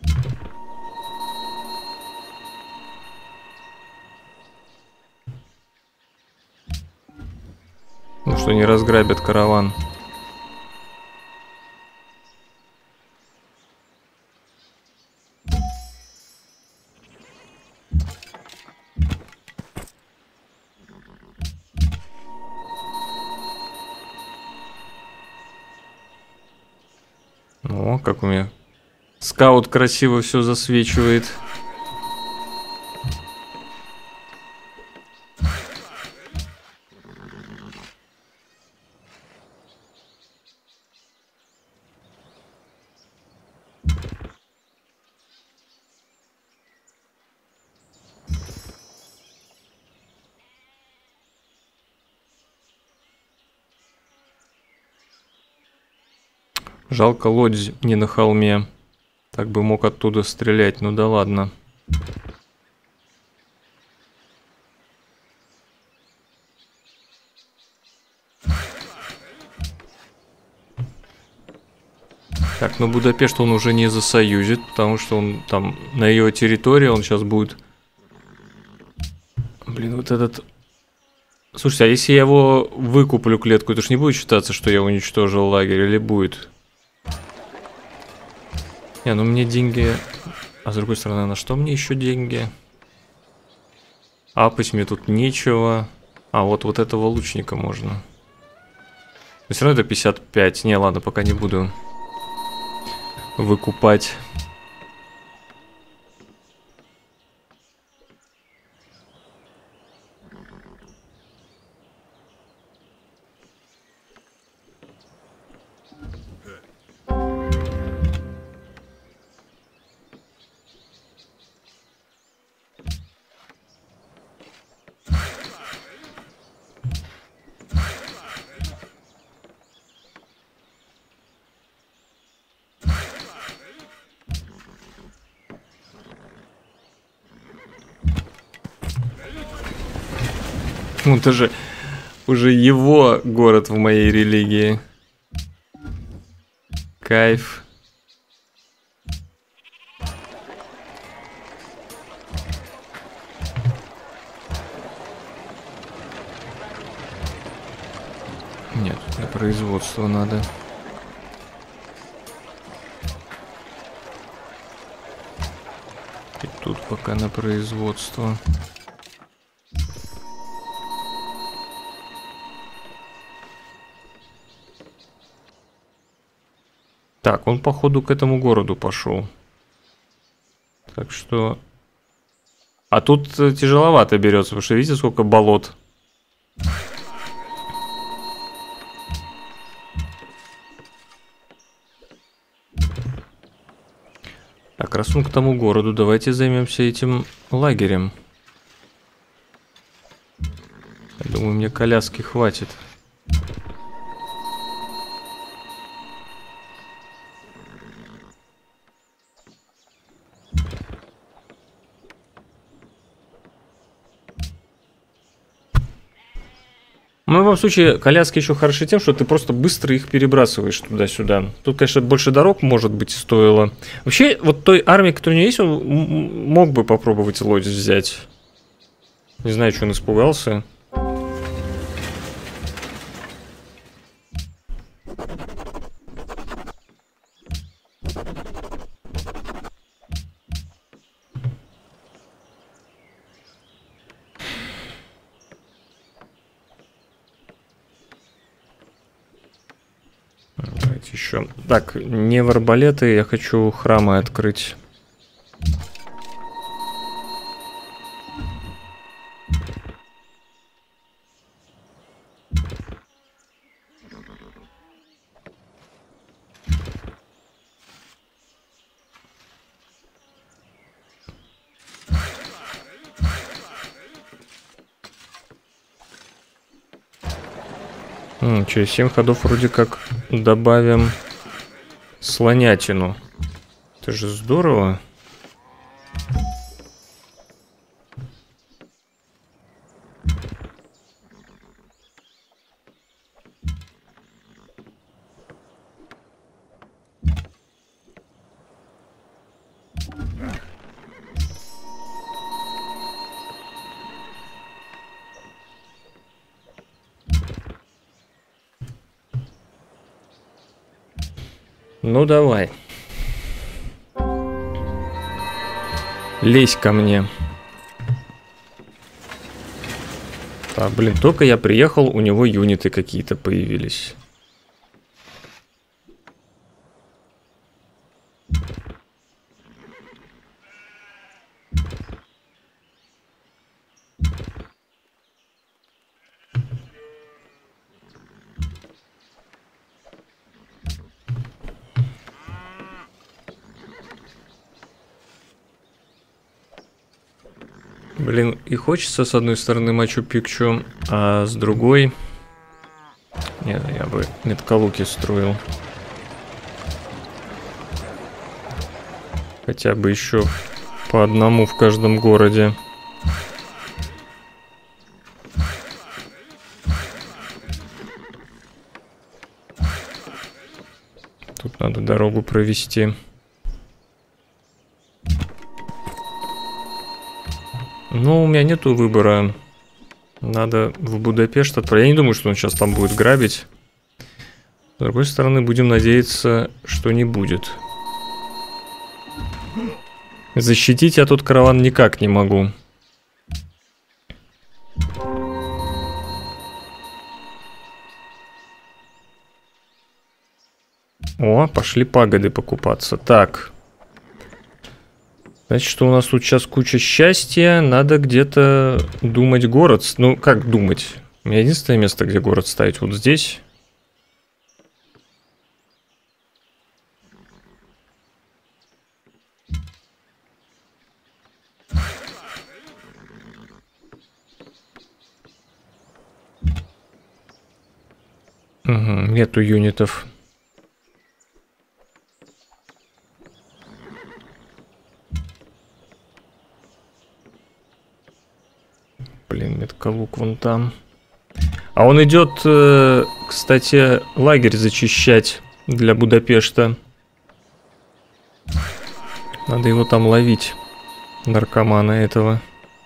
Ну что, не разграбят караван. О, как у меня скаут красиво все засвечивает. Жалко, лодь не на холме. Так бы мог оттуда стрелять, ну да ладно. Так, но Будапешт он уже не засоюзит, потому что он там на ее территории, он сейчас будет... Блин, вот этот... Слушайте, а если я его выкуплю клетку, это ж не будет считаться, что я уничтожил лагерь, или будет? Не, ну мне деньги... А с другой стороны, на что мне еще деньги? Апать мне тут нечего. А вот этого лучника можно. Но все равно это 55. Не, ладно, пока не буду выкупать. Ну, это же уже его город в моей религии. Кайф. Нет, на производство надо. И тут пока на производство. Так, он походу к этому городу пошел. Так что... А тут тяжеловато берется, потому что видите, сколько болот. Так, раз он к тому городу, давайте займемся этим лагерем. Я думаю, мне коляски хватит. Ну, в любом случае, коляски еще хороши тем, что ты просто быстро их перебрасываешь туда-сюда. Тут, конечно, больше дорог, может быть, стоило. Вообще, вот той армии, которая у него есть, он мог бы попробовать лодь взять. Не знаю, что он испугался. Еще. Так, не в арбалеты, я хочу храмы открыть. Через 7 ходов вроде как добавим слонятину. Это же здорово. Ну давай. Лезь ко мне. Так, блин, только я приехал, у него юниты какие-то появились. Блин, и хочется с одной стороны Мачу-Пикчу, а с другой... Нет, я бы меткалуки строил. Хотя бы еще по одному в каждом городе. Тут надо дорогу провести. Ну, у меня нету выбора. Надо в Будапешт отправить. Я не думаю, что он сейчас там будет грабить. С другой стороны, будем надеяться, что не будет. Защитить я тут караван никак не могу. О, пошли пагоды покупаться. Так. Значит, что у нас тут сейчас куча счастья. Надо где-то думать город. Ну, как думать? У меня единственное место, где город ставить, вот здесь. Угу, нету юнитов. Блин, меткалук вон там. А он идет, кстати, лагерь зачищать для Будапешта. Надо его там ловить, наркомана этого.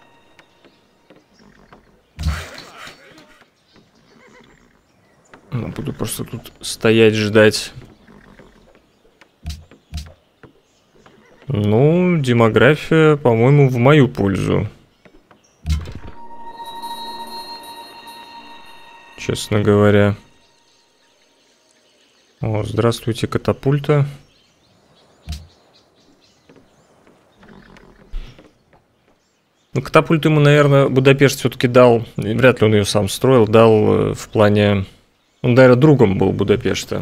Буду просто тут стоять, ждать. Ну, демография, по-моему, в мою пользу. Честно говоря. О, здравствуйте, катапульта. Ну, катапульту ему, наверное, Будапешт все-таки дал. Вряд ли он ее сам строил. Дал в плане... Он, наверное, другом был Будапешта.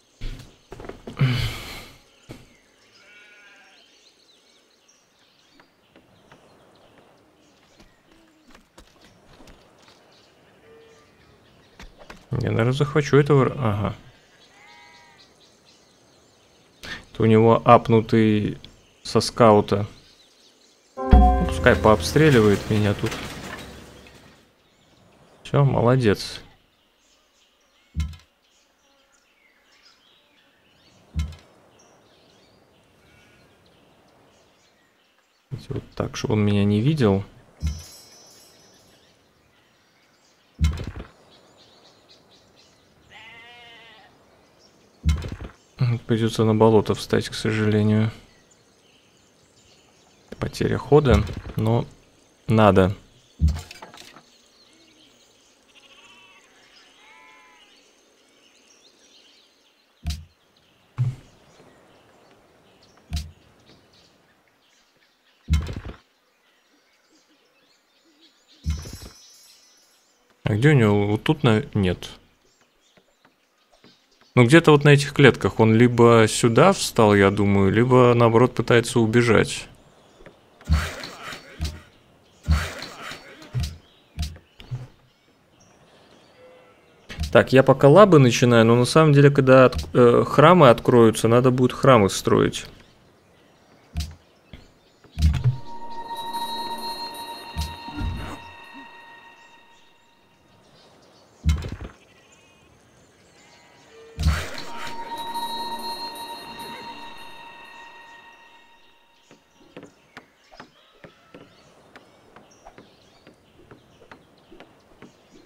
Я, наверное, захвачу этого... Ага. Это у него апнутый со скаута. Пускай пообстреливает меня тут. Все, молодец. Вот так, чтобы он меня не видел. Придется на болото встать, к сожалению. Потеря хода, но надо. А где у него? Вот тут нет. Ну, где-то вот на этих клетках он либо сюда встал, я думаю, либо, наоборот, пытается убежать. Так, я пока лабы начинаю, но на самом деле, когда храмы откроются, надо будет храмы строить.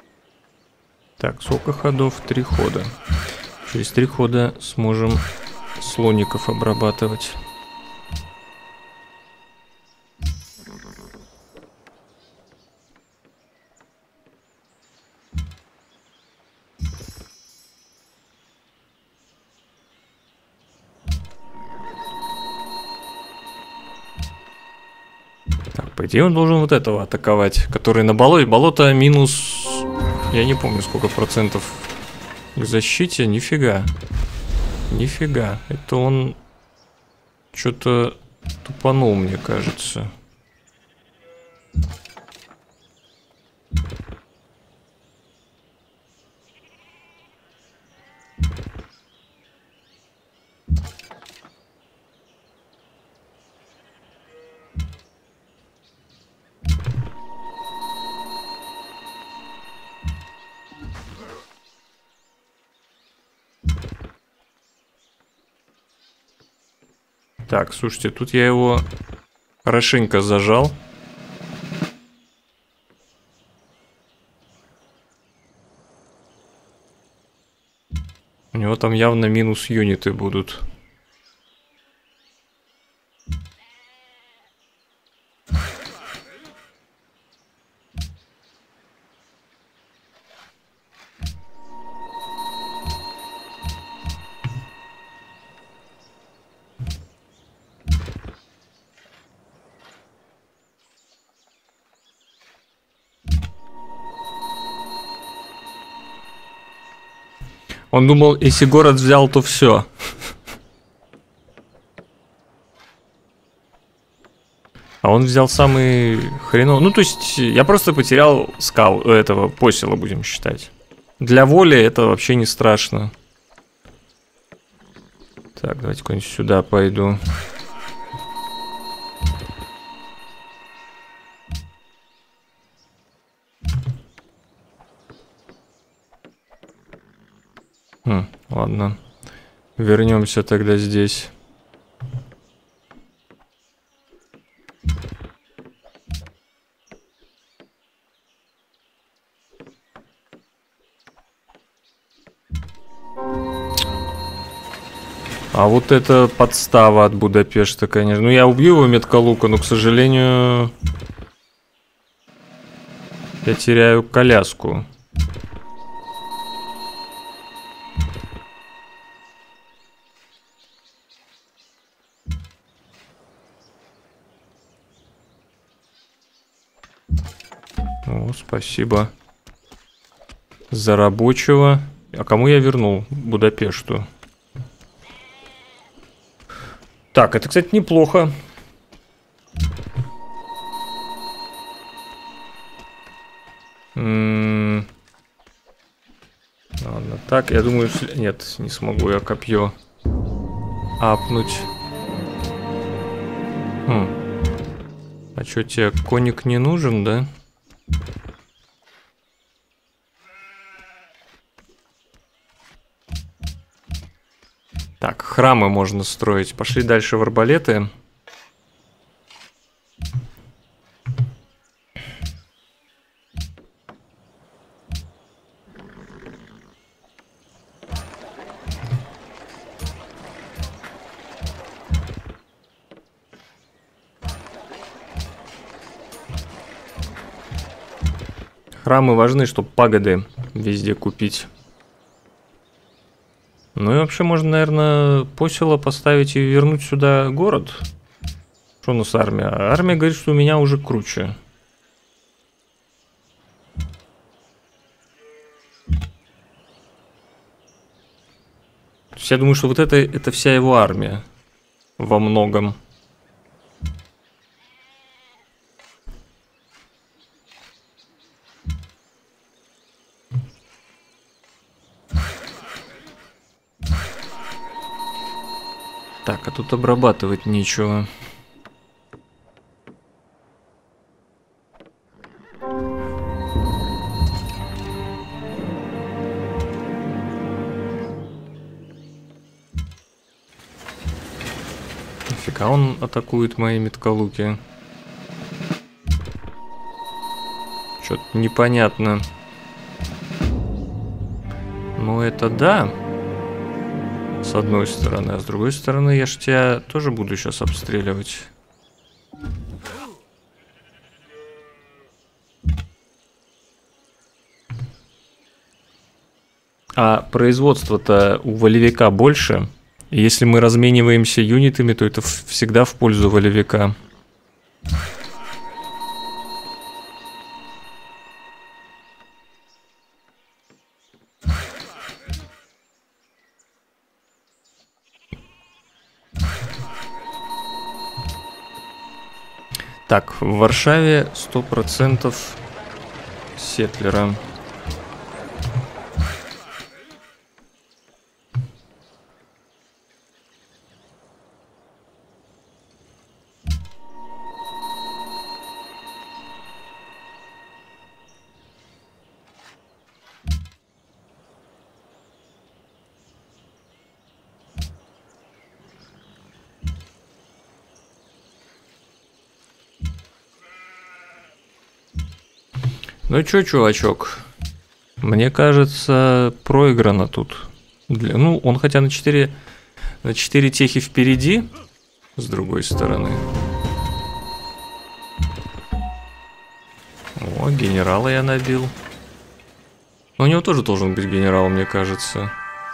Так, сколько ходов? 3 хода. Через 3 хода сможем слоников обрабатывать. Так, по идее он должен вот этого атаковать, который на болоте. Болото минус... Я не помню, сколько процентов к защите. Нифига. Нифига. Это он что-то тупанул, мне кажется. Так, слушайте, тут я его хорошенько зажал. У него там явно минус юниты будут. Он думал, если город взял, то все. А он взял самый хреновый. Ну, то есть, я просто потерял этого посела, будем считать. Для воли это вообще не страшно. Так, давайте куда-нибудь сюда пойду. Ладно. Вернемся тогда здесь. А вот это подстава от Будапешта, конечно. Ну, я убью его меткалука, но, к сожалению, я теряю коляску. О, спасибо за рабочего. А кому я вернул? Будапешту. Так, это, кстати, неплохо. Ладно, так, я думаю... Нет, не смогу я копье апнуть. А что, тебе коник не нужен, да? Так, храмы можно строить. Пошли дальше в арбалеты. Храмы важны, чтобы пагоды везде купить. Ну и вообще можно, наверное, посела поставить и вернуть сюда город. Что у нас армия? Армия говорит, что у меня уже круче. То есть я думаю, что вот это вся его армия. Во многом. Так, а тут обрабатывать нечего. Нафига он атакует мои меткалуки? Что-то непонятно. Ну это да. С одной стороны, а с другой стороны, я ж тебя тоже буду сейчас обстреливать. А производство-то у волевика больше. И если мы размениваемся юнитами, то это всегда в пользу волевика. Так, в Варшаве 100% сетлера. Ну чё, чувачок, мне кажется, проиграно тут. Ну, он хотя на 4 техи впереди, с другой стороны. О, генерала я набил. Но у него тоже должен быть генерал, мне кажется.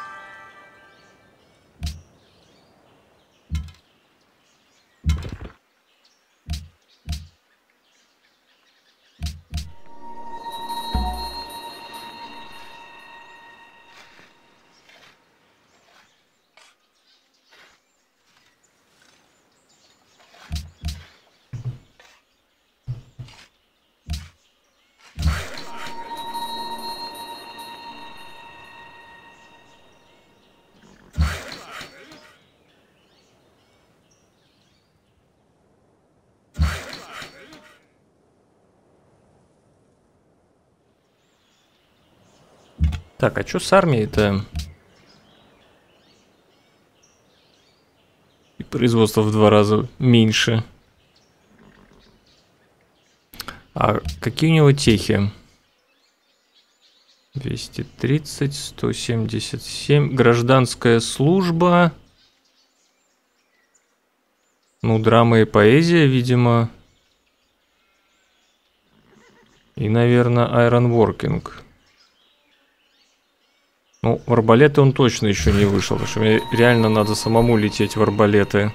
Так, а что с армией-то? И производство в 2 раза меньше. А какие у него техи? 230, 177. Гражданская служба. Ну, драма и поэзия, видимо. И, наверное, Ironworking. Ну, в арбалеты он точно еще не вышел, потому что мне реально надо самому лететь в арбалеты.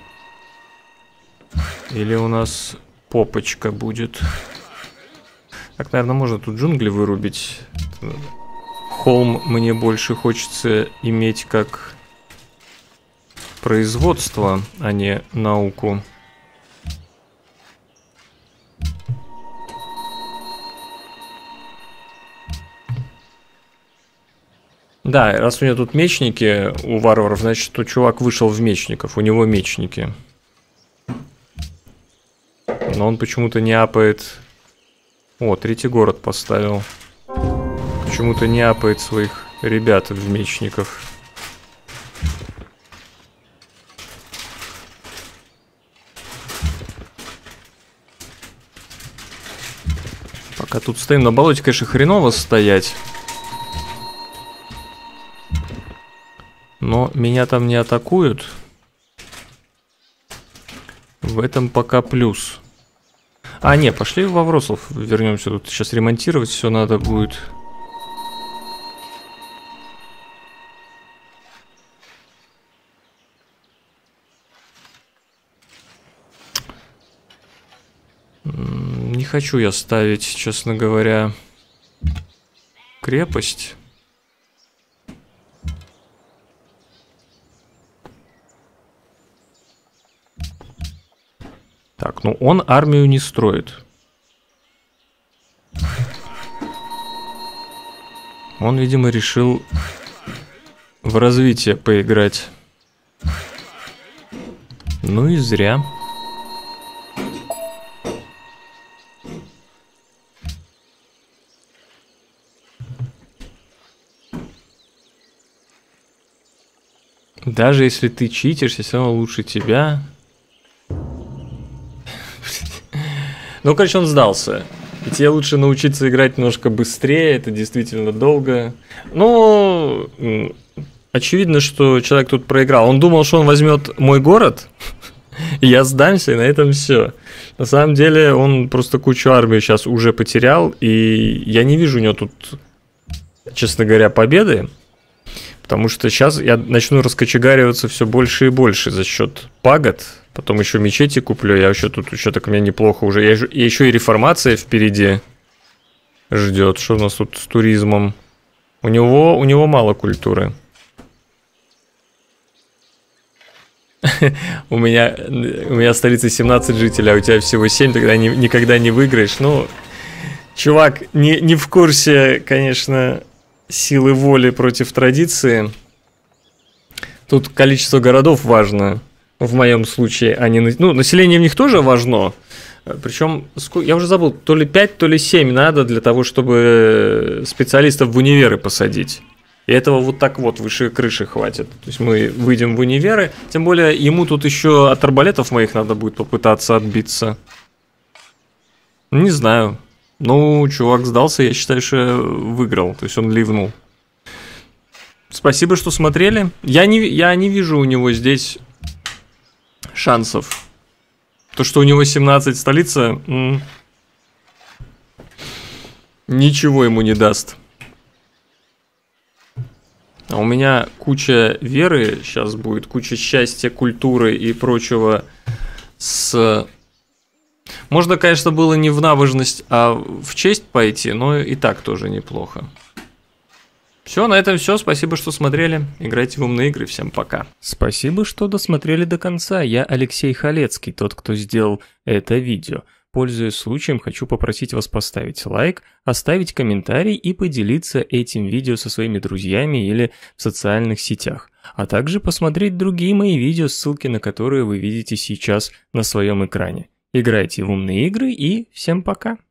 Или у нас попочка будет. Так, наверное, можно тут джунгли вырубить. Холм мне больше хочется иметь как производство, а не науку. Да, раз у меня тут мечники у варваров, значит, что чувак вышел в мечников, у него мечники. Но он почему-то не апает... О, 3-й город поставил. Почему-то не апает своих ребят в мечников. Пока тут стоим на болоте, конечно, хреново стоять. Но меня там не атакуют. В этом пока плюс. А, не, пошли в Вавросов вернемся. Тут сейчас ремонтировать все надо будет. Не хочу я ставить, честно говоря, крепость. Так, ну он армию не строит. Он, видимо, решил в развитие поиграть. Ну и зря. Даже если ты читишь, все равно лучше тебя. Ну, короче, он сдался. И тебе лучше научиться играть немножко быстрее, это действительно долго. Но очевидно, что человек тут проиграл. Он думал, что он возьмет мой город, и я сдамся, и на этом все. На самом деле он просто кучу армии сейчас уже потерял, и я не вижу у него тут, честно говоря, победы. Потому что сейчас я начну раскочегариваться все больше и больше за счет пагод. Потом еще мечети куплю. Я еще тут еще так у меня неплохо уже. Я еще и реформация впереди ждет. Что у нас тут с туризмом? У него мало культуры. У меня столица 17 жителей, а у тебя всего 7, тогда никогда не выиграешь. Ну, чувак, не в курсе, конечно, силы воли против традиции. Тут количество городов важно, в моем случае, а не... Ну, население в них тоже важно. Причем, я уже забыл, то ли 5, то ли 7 надо для того, чтобы специалистов в универы посадить. И этого вот так вот выше крыши хватит. То есть мы выйдем в универы. Тем более ему тут еще от арбалетов моих надо будет попытаться отбиться. Не знаю. Ну, чувак сдался, я считаю, что выиграл. То есть он ливнул. Спасибо, что смотрели. Я не вижу у него здесь шансов. То, что у него 17 столица, ничего ему не даст. А у меня куча веры сейчас будет, куча счастья, культуры и прочего с... Можно, конечно, было не в набожность, а в честь пойти, но и так тоже неплохо. Все, на этом все. Спасибо, что смотрели. Играйте в умные игры. Всем пока. Спасибо, что досмотрели до конца. Я Алексей Халецкий, тот, кто сделал это видео. Пользуясь случаем, хочу попросить вас поставить лайк, оставить комментарий и поделиться этим видео со своими друзьями или в социальных сетях, а также посмотреть другие мои видео, ссылки на которые вы видите сейчас на своем экране. Играйте в умные игры и всем пока!